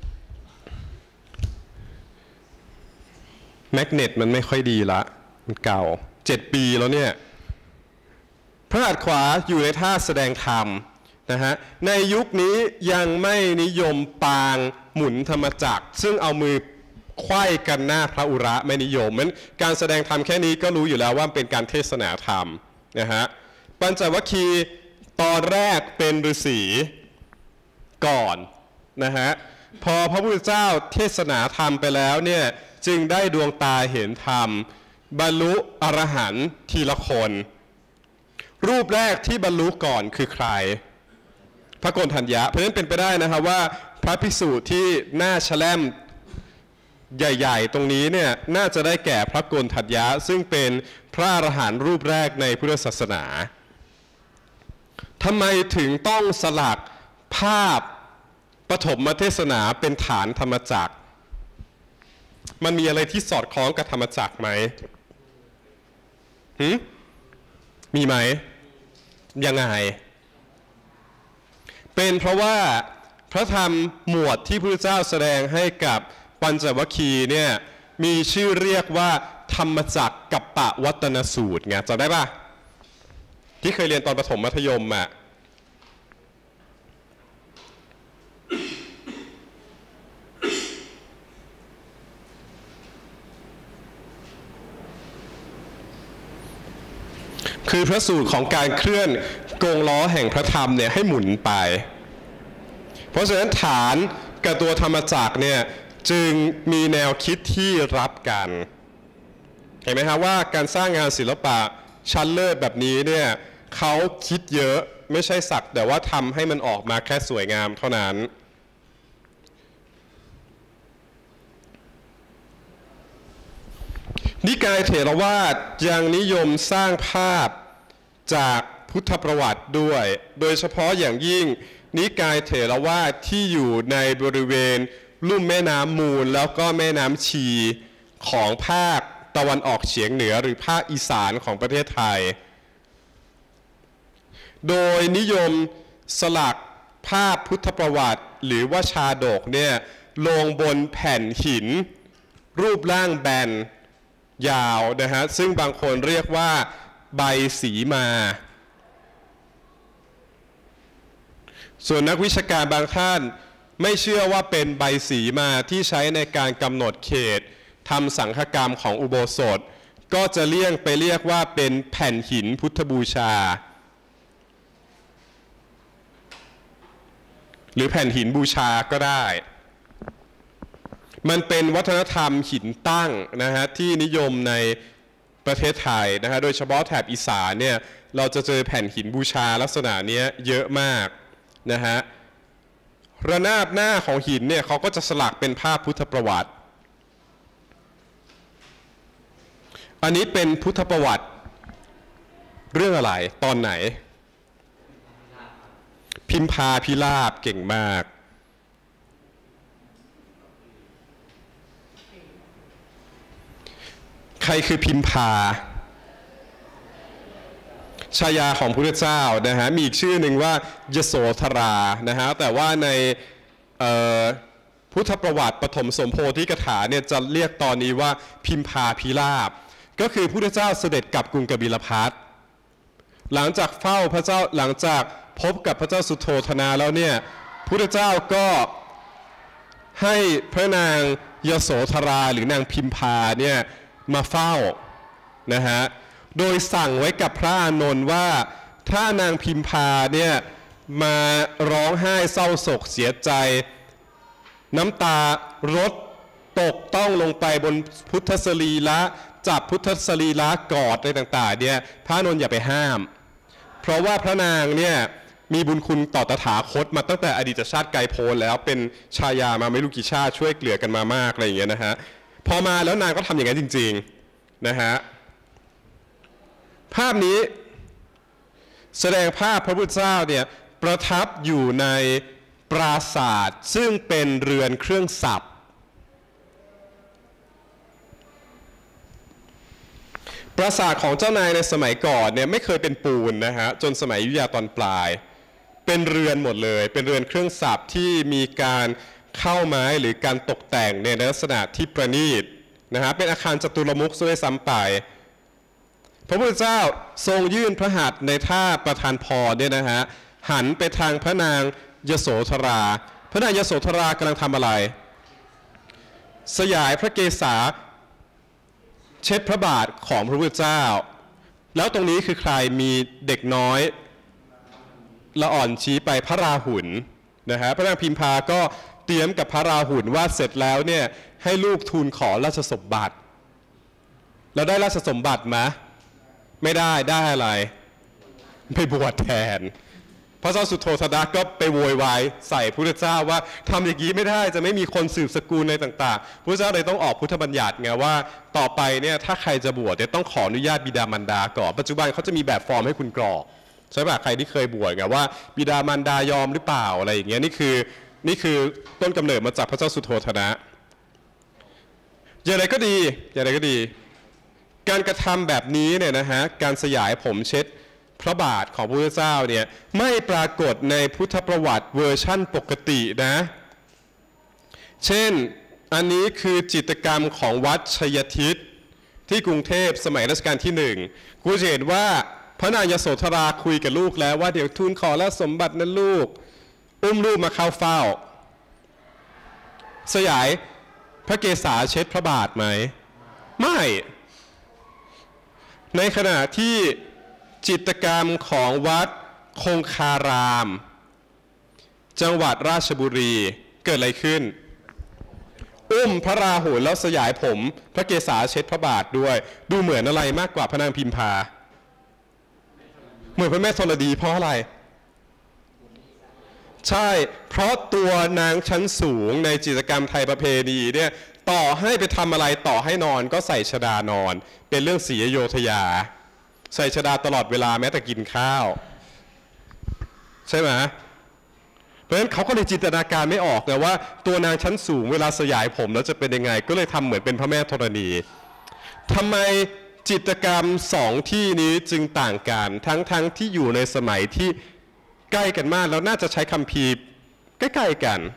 S1: แมกเนตมันไม่ค่อยดีละมันเก่าเจ็ดปีแล้วเนี่ยพระหัตถ์ขวาอยู่ในท่าแสดงธรรมนะฮะในยุคนี้ยังไม่นิยมปางหมุนธรรมจักรซึ่งเอามือไขว้กันหน้าพระอุระไม่นิยมมันการแสดงธรรมแค่นี้ก็รู้อยู่แล้วว่าเป็นการเทศนาธรรมนะฮะปัญจวัคคีย์ตอนแรกเป็นฤาษีก่อนนะฮะพอพระพุทธเจ้าเทศนาธรรมไปแล้วเนี่ยจึงได้ดวงตาเห็นธรรมบรรลุอรหันต์ทีละคนรูปแรกที่บรรลุก่อนคือใครพระโกณฑัญญะเพราะฉะนั้นเป็นไปได้นะครับว่าพระภิกษุที่หน้าแฉลมใหญ่ๆตรงนี้เนี่ยน่าจะได้แก่พระโกณฑัญญะซึ่งเป็นพระอรหันต์รูปแรกในพุทธศาสนาทำไมถึงต้องสลักภาพปฐมเทศนาเป็นฐานธรรมจักรมันมีอะไรที่สอดคล้องกับธรรมจักรไหมหืมมีไหมยังไงเป็นเพราะว่าพระธรรมหมวดที่พระพุทธเจ้าแสดงให้กับปัญจวัคคีย์เนี่ยมีชื่อเรียกว่าธรรมจักรกัปปวัตนสูตรไงจำได้ป่ะที่เคยเรียนตอนประถมมัธยมอ่ะคือพระสูตรของการเคลื่อนกงล้อแห่งพระธรรมเนี่ยให้หมุนไปเพราะฉะนั้นฐานกับตัวธรรมจักรเนี่ยจึงมีแนวคิดที่รับกันเห็นไหมครับว่าการสร้างงานศิลปะชั้นเลิศแบบนี้เนี่ยเขาคิดเยอะไม่ใช่สักแต่ว่าทำให้มันออกมาแค่สวยงามเท่านั้นนิกายเถรวาทยังนิยมสร้างภาพจากพุทธประวัติด้วยโดยเฉพาะอย่างยิ่งนิกายเถรวาทที่อยู่ในบริเวณลุ่มแม่น้ำมูลแล้วก็แม่น้ำชีของภาคตะวันออกเฉียงเหนือหรือภาคอีสานของประเทศไทยโดยนิยมสลักภาพพุทธประวัติหรือว่าชาดกเนี่ยลงบนแผ่นหินรูปร่างแบนยาวนะฮะซึ่งบางคนเรียกว่าใบสีมาส่วนนักวิชาการบางท่านไม่เชื่อว่าเป็นใบสีมาที่ใช้ในการกำหนดเขตทำสังฆกรรมของอุโบสถก็จะเลี่ยงไปเรียกว่าเป็นแผ่นหินพุทธบูชาหรือแผ่นหินบูชาก็ได้มันเป็นวัฒนธรรมหินตั้งนะฮะที่นิยมในประเทศไทยนะฮะโดยเฉพาะแถบอีสานเนี่ยเราจะเจอแผ่นหินบูชาลักษณะนี้เยอะมากนะฮะระนาบหน้าของหินเนี่ยเขาก็จะสลักเป็นภาพพุทธประวัติอันนี้เป็นพุทธประวัติเรื่องอะไรตอนไหนพิมพาพิราบเก่งมากใครคือพิมพาชายาของพระพุทธเจ้านะฮะมีอีกชื่อหนึ่งว่ายโสธรานะฮะแต่ว่าในพุทธประวัติปฐมสมโพธิกถาเนี่ยจะเรียกตอนนี้ว่าพิมพาพิราบก็คือพระพุทธเจ้าเสด็จกลับกรุงกบิลพัสหลังจากเฝ้าพระเจ้าหลังจากพบกับพระเจ้าสุโธธนะแล้วเนี่ยพระพุทธเจ้าก็ให้พระนางยโสธราหรือนางพิมพาเนี่ยมาเฝ้านะฮะโดยสั่งไว้กับพระอานนท์ว่าถ้านางพิมพาเนี่ยมาร้องไห้เศร้าโศกเสียใจน้ำตารดตกต้องลงไปบนพุทธสรีระจับพุทธสรีระกอดอะไรต่างๆเนี่ยพระอานนท์อย่าไปห้ามเพราะว่าพระนางเนี่ยมีบุญคุณต่อตถาคตมาตั้งแต่อดีตชาติไกลโพ้นแล้วเป็นชายามาไม่รู้กี่ชาติช่วยเกลี่ยกันมามากอะไรอย่างเงี้ยนะฮะพอมาแล้วนางก็ทำอย่างนั้นจริงๆนะฮะภาพนี้แสดงภาพพระพุทธเจ้าเนี่ยประทับอยู่ในปราสาทซึ่งเป็นเรือนเครื่องศัพท์ปราสาทของเจ้านายในสมัยก่อนเนี่ยไม่เคยเป็นปูนนะฮะจนสมัยอยุธยาตอนปลายเป็นเรือนหมดเลยเป็นเรือนเครื่องศัพท์ที่มีการเข้าไม้หรือการตกแต่งในลักษณะที่ประณีตนะฮะเป็นอาคารจตุรมุขด้วยซ้ำไปพระพุทธเจ้าทรงยื่นพระหัตถ์ในท่าประทานพรเนี่ยนะฮะหันไปทางพระนางยโสธราพระนางยโสธรากำลังทำอะไรสยายพระเกศาเช็ดพระบาทของพระพุทธเจ้าแล้วตรงนี้คือใครมีเด็กน้อยละอ่อนชี้ไปพระราหุลนะฮะพระนางพิมพาก็เตรียมกับพระราหุลว่าเสร็จแล้วเนี่ยให้ลูกทูลขอราชสมบัติแล้วได้ราชสมบัติไหมไม่ได้ได้อะไรไปบวชแทนพระเจ้าสุโธทนะก็ไปโวยวายใส่พระพุทธเจ้าว่าทำอย่างนี้ไม่ได้จะไม่มีคนสืบสกุลในต่างๆพระพุทธเจ้าเลยต้องออกพุทธบัญญัติไงว่าต่อไปเนี่ยถ้าใครจะบวชเนี่ยต้องขออนุญาตบิดามารดาก่อนปัจจุบันเขาจะมีแบบฟอร์มให้คุณกรอกใช่ป่ะใครที่เคยบวชไงว่าบิดามารดายอมหรือเปล่าอะไรอย่างเงี้ยนี่คือนี่คือต้นกำเนิดมาจากพระเจ้าสุโธทนะอย่างไรก็ดีอย่างไรก็ดีการกระทำแบบนี้เนี่ยนะฮะการสยายผมเช็ดพระบาทของพระพุทธเจ้าเนี่ยไม่ปรากฏในพุทธประวัติเวอร์ชั่นปกตินะเช่นอันนี้คือจิตรกรรมของวัดชัยทิศที่กรุงเทพสมัยรัชกาลที่หนึ่งกูจะเห็นว่าพระนางยโสธราคุยกับลูกแล้วว่าเดี๋ยวทูลขอและสมบัตินั้นลูกอุ้มลูกมาเข้าเฝ้าสยายพระเกศาเช็ดพระบาทไหมไม่ในขณะที่จิตรกรรมของวัดคงคารามจังหวัดราชบุรีเกิดอะไรขึ้นอุ้มพระราหุลแล้วสยายผมพระเกศาเช็ดพระบาทด้วยดูเหมือนอะไรมากกว่าพระนางพิมพาเหมือนพระแม่ธรณีเพราะอะไรใช่เพราะตัวนางชั้นสูงในจิตรกรรมไทยประเพณีเนี่ยต่อให้ไปทำอะไรต่อให้นอนก็ใส่ชฎานอนเป็นเรื่องศรีอโยธยาใส่ชฎาตลอดเวลาแม้แต่กินข้าวใช่ไหมเพราะฉะนั้นเขาก็เลยจินตนาการไม่ออกนะว่าตัวนางชั้นสูงเวลาสยายผมแล้วจะเป็นยังไงก็เลยทำเหมือนเป็นพระแม่ธรณีทำไมจิตรกรรมสองที่นี้จึงต่างกันทั้งๆ ท, ที่อยู่ในสมัยที่ใกล้กันมากแล้วน่าจะใช้คัมภีร์ใกล้ๆกัน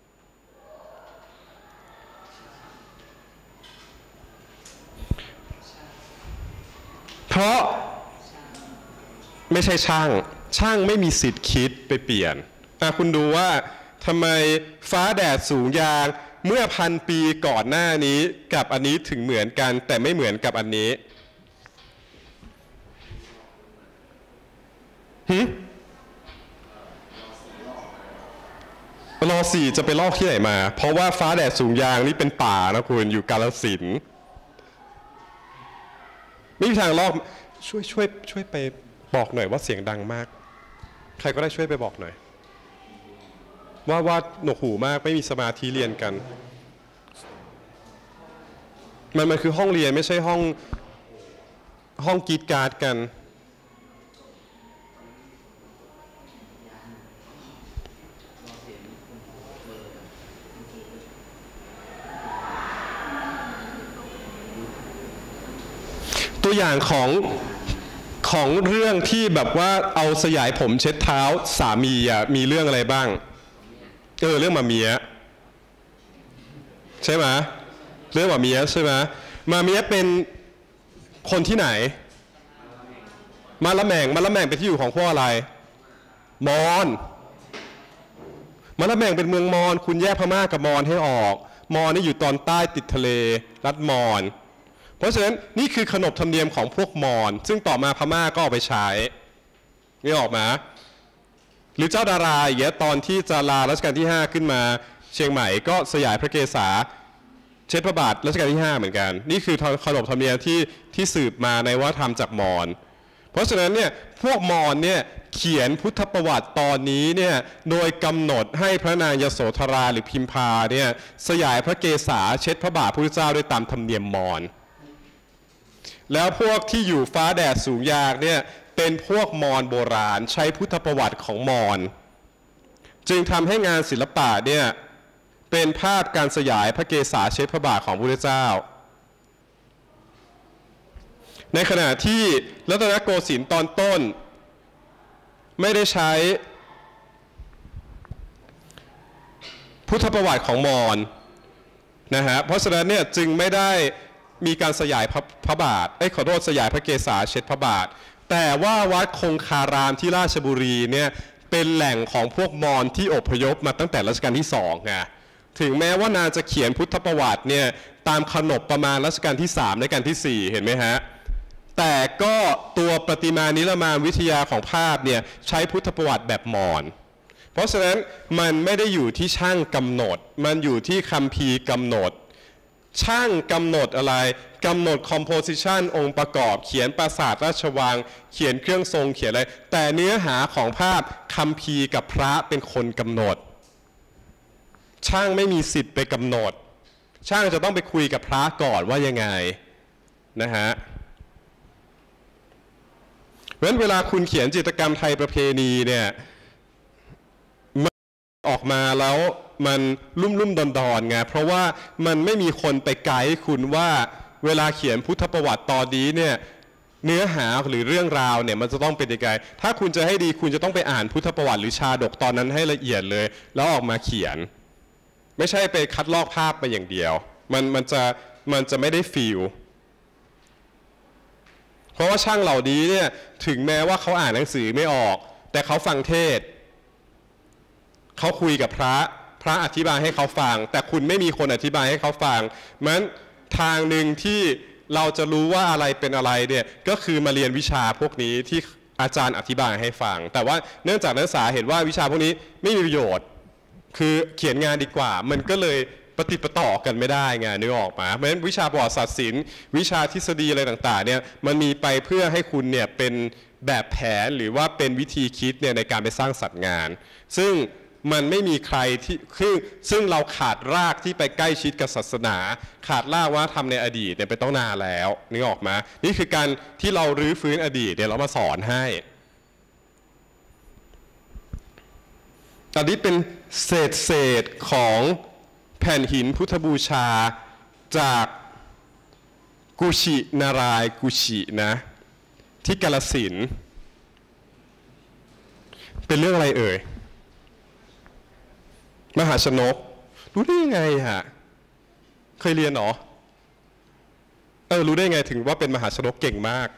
S1: เพราะไม่ใช่ช่างช่างไม่มีสิทธิ์คิดไปเปลี่ยนคุณดูว่าทำไมฟ้าแดดสูงยางเมื่อพันปีก่อนหน้านี้กับอันนี้ถึงเหมือนกันแต่ไม่เหมือนกับอันนี้หืรอสี่จะไปลอกที่ไหนมาเพราะว่าฟ้าแดดสูงยางนี่เป็นป่านะคุณอยู่กาฬสินธุ์ไม่มีทางลอกช่วยช่วยช่วยไปบอกหน่อยว่าเสียงดังมากใครก็ได้ช่วยไปบอกหน่อยว่าว่าหนวกหูมากไม่มีสมาธิเรียนกันมันมันคือห้องเรียนไม่ใช่ห้องห้องกรีดการ์ดกันตัวอย่างของของเรื่องที่แบบว่าเอาสยายผมเช็ดเท้าสามีอ่ะมีเรื่องอะไรบ้างเออเรื่องมาเมียใช่ไหมเรื่องมาเมียใช่ไหมมาเมียเป็นคนที่ไหนมาละแมงมาละแมงเป็นที่อยู่ของพวกอะไรมอญมาละแมงเป็นเมืองมอญคุณแยกพม่ากับมอญให้ออกมอญนี่อยู่ตอนใต้ติดทะเลรัฐมอญเพราะฉะนั้นนี่คือขนบธรรมเนียมของพวกมอญซึ่งต่อมาพม่าก็เอาไปใช้นี่ออกมาหรือเจ้าดาราอย่างเงี้ยตอนที่จะลารัชกาลที่ห้าขึ้นมาเชียงใหม่ก็สยายพระเกศาเช็ดพระบาทรัชกาลที่ห้าเหมือนกันนี่คือขนบธรรมเนียมที่ที่สืบมาในวัฒนธรรมจากมอญเพราะฉะนั้นเนี่ยพวกมอญเนี่ยเขียนพุทธประวัติตอนนี้เนี่ยโดยกำหนดให้พระนางยโสธราหรือพิมพาเนี่ยสยายพระเกศาเช็ดพระบาทพระพุทธเจ้าด้วยตามธรรมเนียมมอญแล้วพวกที่อยู่ฟ้าแดดสูงยากเนี่ยเป็นพวกมอญโบราณใช้พุทธประวัติของมอญจึงทำให้งานศิลปะเนี่ยเป็นภาพการสยายพระเกศาเช็ดพระบาทของพระพุทธเจ้าในขณะที่รัตนโกสินทร์ตอนต้นไม่ได้ใช้พุทธประวัติของมอญนะฮะเพราะฉะนั้นเนี่ยจึงไม่ได้มีการสยายพระพระบาทไอ้ขอโทษสยายพระเกศาเช็ดพระบาทแต่ว่าวัดคงคารามที่ราชบุรีเนี่ยเป็นแหล่งของพวกมอญที่อพยพมาตั้งแต่รัชกาลที่สองไงถึงแม้ว่านางจะเขียนพุทธประวัติเนี่ยตามขนบประมาณรัชกาลที่สามและรัชกาลที่สี่เห็นไหมฮะแต่ก็ตัวประติมานิรมานวิทยาของภาพเนี่ยใช้พุทธประวัติแบบมอญเพราะฉะนั้นมันไม่ได้อยู่ที่ช่างกำหนดมันอยู่ที่คัมภีร์กำหนดช่างกำหนดอะไรกำหนดคอมโพสิชันองค์ประกอบเขียนปราสาทราชวังเขียนเครื่องทรงเขียนอะไรแต่เนื้อหาของภาพคัมภีร์กับพระเป็นคนกำหนดช่างไม่มีสิทธิ์ไปกำหนดช่างจะต้องไปคุยกับพระก่อนว่ายังไงนะฮะเพราะฉะนั้นเวลาคุณเขียนจิตรกรรมไทยประเพณีเนี่ยมันออกมาแล้วมันลุ่มลุ่มดอนดอนไงเพราะว่ามันไม่มีคนไปไกด์คุณว่าเวลาเขียนพุทธประวัติตอนนี้เนี่ยเนื้อหาหรือเรื่องราวเนี่ยมันจะต้องเป็นยังไงถ้าคุณจะให้ดีคุณจะต้องไปอ่านพุทธประวัติหรือชาดกตอนนั้นให้ละเอียดเลยแล้วออกมาเขียนไม่ใช่ไปคัดลอกภาพไปอย่างเดียวมันมันจะมันจะไม่ได้ฟีลเพราะว่าช่างเหล่านี้เนี่ยถึงแม้ว่าเขาอ่านหนังสือไม่ออกแต่เขาฟังเทศเขาคุยกับพระพระอธิบายให้เขาฟังแต่คุณไม่มีคนอธิบายให้เขาฟังมันทางหนึ่งที่เราจะรู้ว่าอะไรเป็นอะไรเนี่ยก็คือมาเรียนวิชาพวกนี้ที่อาจารย์อธิบายให้ฟังแต่ว่าเนื่องจากนักศึกษาเห็นว่าวิชาพวกนี้ไม่มีประโยชน์คือเขียนงานดีกว่ามันก็เลยปฏิปต่อกันไม่ได้ไงนึกออกมาเพราะฉะนั้นวิชาประวัติศาสตร์ศิลป์วิชาทฤษฎีอะไรต่างๆเนี่ยมันมีไปเพื่อให้คุณเนี่ยเป็นแบบแผนหรือว่าเป็นวิธีคิดเนี่ยในการไปสร้างสรรค์งานซึ่งมันไม่มีใครที่คือซึ่งเราขาดรากที่ไปใกล้ชิดกับศาสนาขาดรากว่าทำในอดีตเนี่ยไปต้องนานแล้วนึกออกมานี่คือการที่เรารื้อฟื้นอดีตเนี่ยเรามาสอนให้อันนี้เป็นเศษเศษของแผ่นหินพุทธบูชาจากกุชินารายกุชินะที่กาฬสินธุ์เป็นเรื่องอะไรเอ่ยมหาชนกรู้ได้ยังไงฮะเคยเรียนหรอเออรู้ได้ไงถึงว่าเป็นมหาชนกเก่งมาก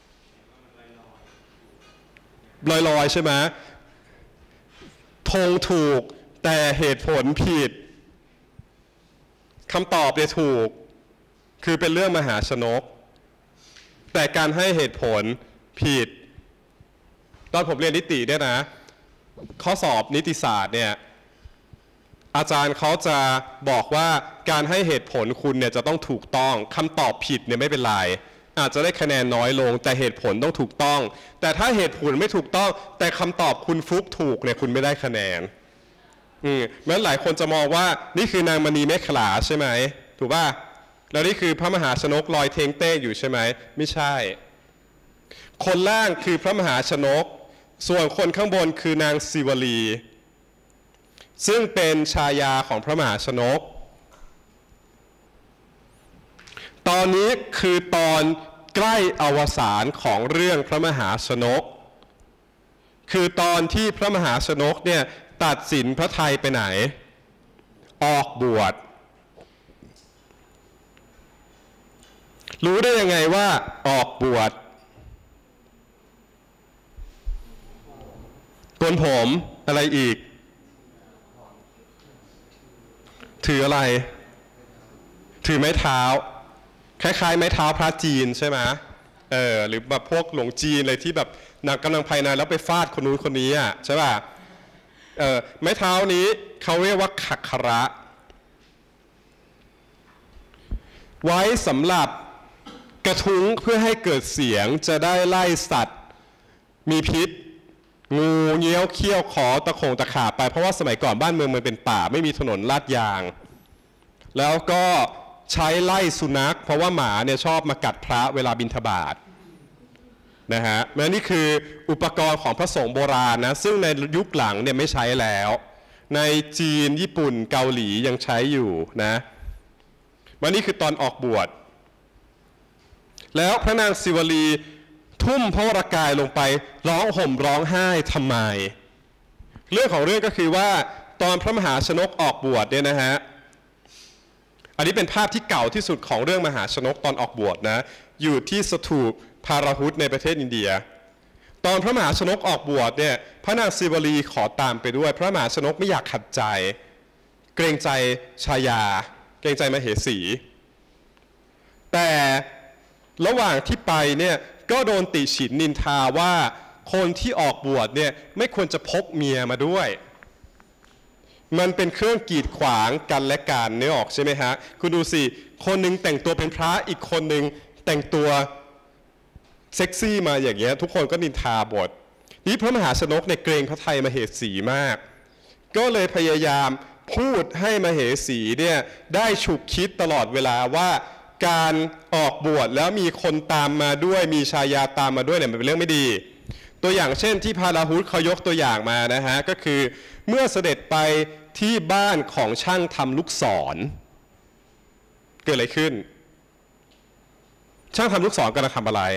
S1: ลอยๆใช่ไหมธงถูกแต่เหตุผลผิดคำตอบเนี่ยถูกคือเป็นเรื่องมหาชนกแต่การให้เหตุผลผิดตอนผมเรียนนิติเนี่ยนะข้อสอบนิติศาสตร์เนี่ยอาจารย์เขาจะบอกว่าการให้เหตุผลคุณเนี่ยจะต้องถูกต้องคำตอบผิดเนี่ยไม่เป็นไรอาจจะได้คะแนนน้อยลงแต่เหตุผลต้องถูกต้องแต่ถ้าเหตุผลไม่ถูกต้องแต่คำตอบคุณฟุกถูกเนี่ยคุณไม่ได้คะแนนอืมแม้หลายคนจะมองว่านี่คือนางมณีเมขลาใช่ไหมถูกป่ะแล้วนี่คือพระมหาชนกลอยเทงเต้อยู่ใช่ไหมไม่ใช่คนล่างคือพระมหาชนกส่วนคนข้างบนคือนางศิวลีซึ่งเป็นชายาของพระมหาชนกตอนนี้คือตอนใกล้อวสานของเรื่องพระมหาชนกคือตอนที่พระมหาชนกเนี่ยตัดสินพระทัยไปไหนออกบวชรู้ได้ยังไงว่าออกบวชโกนผมอะไรอีกถืออะไรถือไม้เท้าคล้ายๆไม้เท้าพระจีนใช่ไหมเออหรือแบบพวกหลวงจีนเลยที่แบบนักกำลังภายในแล้วไปฟาดคนนู้นคนนี้อ่ะใช่ป่ะเออไม้เท้านี้เขาเรียกว่าขักขระไว้สำหรับกระทุ้งเพื่อให้เกิดเสียงจะได้ไล่สัตว์มีพิษงูเงี้ยวเขี้ยวขอตะขงตะขาบไปเพราะว่าสมัยก่อนบ้านเมืองมันเป็นป่าไม่มีถนนลาดยางแล้วก็ใช้ไล่สุนัขเพราะว่าหมาเนี่ยชอบมากัดพระเวลาบิณฑบาตนะฮะและนี่คืออุปกรณ์ของพระสงฆ์โบราณนะซึ่งในยุคหลังเนี่ยไม่ใช้แล้วในจีนญี่ปุ่นเกาหลียังใช้อยู่นะวันนี้คือตอนออกบวชแล้วพระนางศิวลีทุ่มพระวรกายลงไปร้องห่มร้องไห้ทำไมเรื่องของเรื่องก็คือว่าตอนพระมหาชนกออกบวชเนี่ยนะฮะอันนี้เป็นภาพที่เก่าที่สุดของเรื่องมหาชนกตอนออกบวชนะอยู่ที่สถูปพาราหุตในประเทศอินเดียตอนพระมหาชนกออกบวชเนี่ยพระนางศิวลีขอตามไปด้วยพระมหาชนกไม่อยากขัดใจเกรงใจชายาเกรงใจมเหสีแต่ระหว่างที่ไปเนี่ยก็โดนติฉินนินทาว่าคนที่ออกบวชเนี่ยไม่ควรจะพกเมียมาด้วยมันเป็นเครื่องกีดขวางกันและกันนึกออกใช่ไหมฮะคุณดูสิคนหนึ่งแต่งตัวเป็นพระอีกคนหนึ่งแต่งตัวเซ็กซี่มาอย่างเงี้ยทุกคนก็นินทาบทนี้พระมหาชนกเนี่ยเกรงพระทัยมเหสีมากก็เลยพยายามพูดให้มเหสีเนี่ยได้ฉุกคิดตลอดเวลาว่าการออกบวชแล้วมีคนตามมาด้วยมีชายาตามมาด้วยเนี่ยมันเป็นเรื่องไม่ดีตัวอย่างเช่นที่พาราหุตเขายกตัวอย่างมานะฮะก็คือเมื่อเสด็จไปที่บ้านของช่างทำลูกศรเกิดอะไรขึ้นช่างทำลูกศรกำลังทำอะไร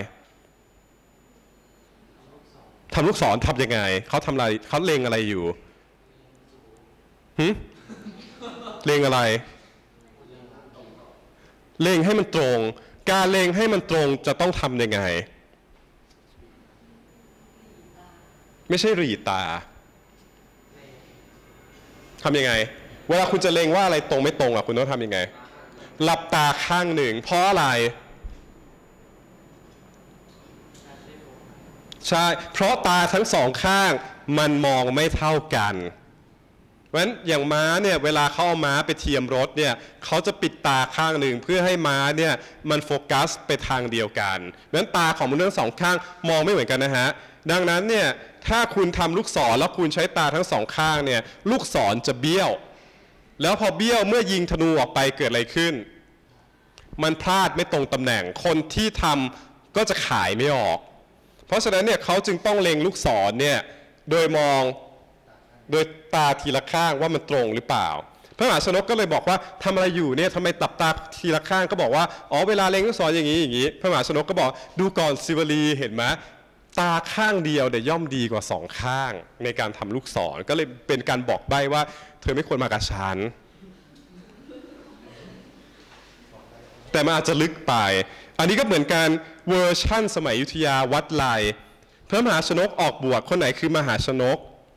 S1: ทำลูกศรทำยังไงเขาทำอะไรเขาเล็งอะไรอยู่หึเล็งอะไรเล็งให้มันตรงการเล็งให้มันตรงจะต้องทำยังไงไม่ใช่หรีตาทำยังไงเวลาคุณจะเล็งว่าอะไรตรงไม่ตรงอ่ะคุณต้องทำยังไงหลับตาข้างหนึ่งเพราะอะไรใช่เพราะตาทั้งสองข้างมันมองไม่เท่ากันเพราะฉะนั้นอย่างม้าเนี่ยเวลาเขาเอาม้าไปเทียมรถเนี่ยเขาจะปิดตาข้างหนึ่งเพื่อให้ม้าเนี่ยมันโฟกัสไปทางเดียวกันเพราะฉะนั้นตาของมนุษย์ทั้งสองข้างมองไม่เหมือนกันนะฮะดังนั้นเนี่ยถ้าคุณทำลูกศรแล้วคุณใช้ตาทั้งสองข้างเนี่ยลูกศรจะเบี้ยวแล้วพอเบี้ยวเมื่อยิงธนูออกไปเกิดอะไรขึ้นมันพลาดไม่ตรงตำแหน่งคนที่ทำก็จะขายไม่ออกเพราะฉะนั้นเนี่ยเขาจึงต้องเล็งลูกศรเนี่ยโดยมองโดยตาทีละข้างว่ามันตรงหรือเปล่าพระมหาชนกก็เลยบอกว่าทำอะไรอยู่เนี่ยทำไมตับตาทีละข้างก็บอกว่าอ๋อเวลาเล็งลูกศรอย่างนี้อย่างนี้พระมหาชนกก็บอกดูก่อนศิวลีเห็นไหมตาข้างเดียวเดี๋ยวย่อมดีกว่าสองข้างในการทำลูกศรก็เลยเป็นการบอกใบ้ว่าเธอไม่ควรมากับฉันแต่มันอาจจะลึกไปอันนี้ก็เหมือนกันเวอร์ชั่นสมัยอยุธยาวัดไลพระมหาชนกออกบวชคนไหนคือมหาชนก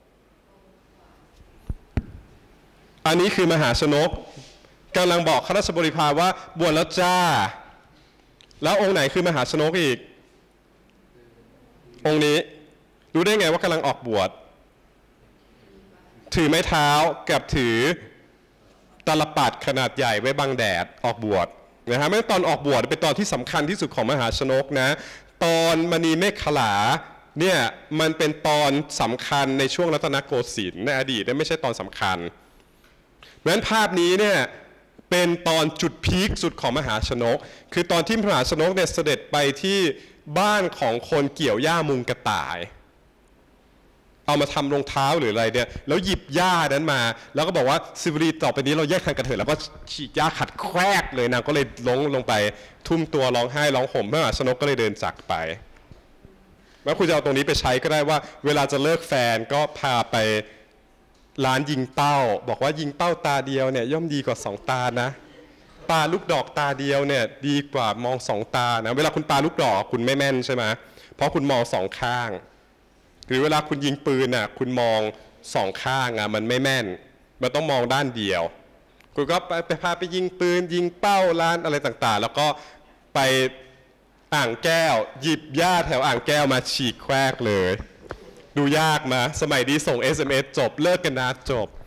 S1: อันนี้คือมหาชนกกำลังบอกข้าราชบริพารว่าบวชแล้วจ้าแล้วองค์ไหนคือมหาชนกอีกองค์นี้รู้ได้ไงว่ากำลังออกบวชถือไม้เท้ากับถือตลปัดขนาดใหญ่ไว้บังแดดออกบวชนะฮะไม่ตอนออกบวชเป็นตอนที่สำคัญที่สุดของมหาชนกนะตอนมณีเมฆขลาเนี่ยมันเป็นตอนสำคัญในช่วงรัตนโกสินทร์ในอดีตไม่ใช่ตอนสำคัญเพราะฉะนั้นภาพนี้เนี่ยเป็นตอนจุดพีคสุดของมหาชนกคือตอนที่มหาชนกเนี่ยเสด็จไปที่บ้านของคนเกี่ยวหญ้ามุงกระต่ายเอามาทำรองเท้าหรืออะไรเนี่ยแล้วหยิบหญ้านั้นมาแล้วก็บอกว่าศิวลีต่อไปนี้เราแยกทางกันเถอะแล้วก็ฉีกหญ้าขัดแควกเลยนางก็เลยล้มลงไปทุ่มตัวร้องไห้ร้องห่มพระมหาชนกก็เลยเดินจากไปแล้วคุณจะเอาตรงนี้ไปใช้ก็ได้ว่าเวลาจะเลิกแฟนก็พาไปร้านยิงเป้าบอกว่ายิงเป้าตาเดียวเนี่ยย่อมดีกว่าสองตานะปาลูกดอกตาเดียวเนี่ยดีกว่ามองสองตานะเวลาคุณปาลูกดอกคุณไม่แม่นใช่ไหมเพราะคุณมองสองข้างหรือเวลาคุณยิงปืนน่ะคุณมองสองข้างอ่ะมันไม่แม่นมันต้องมองด้านเดียวคุณก็ไปพาไปยิงปืนยิงเป้าร้านอะไรต่างๆแล้วก็ไปอ่างแก้วหยิบหญ้าแถวอ่างแก้วมาฉีกแควกเลยดูยากนะสมัยนี้ส่ง เอส เอ็ม เอส จบเลิกกันนะจบ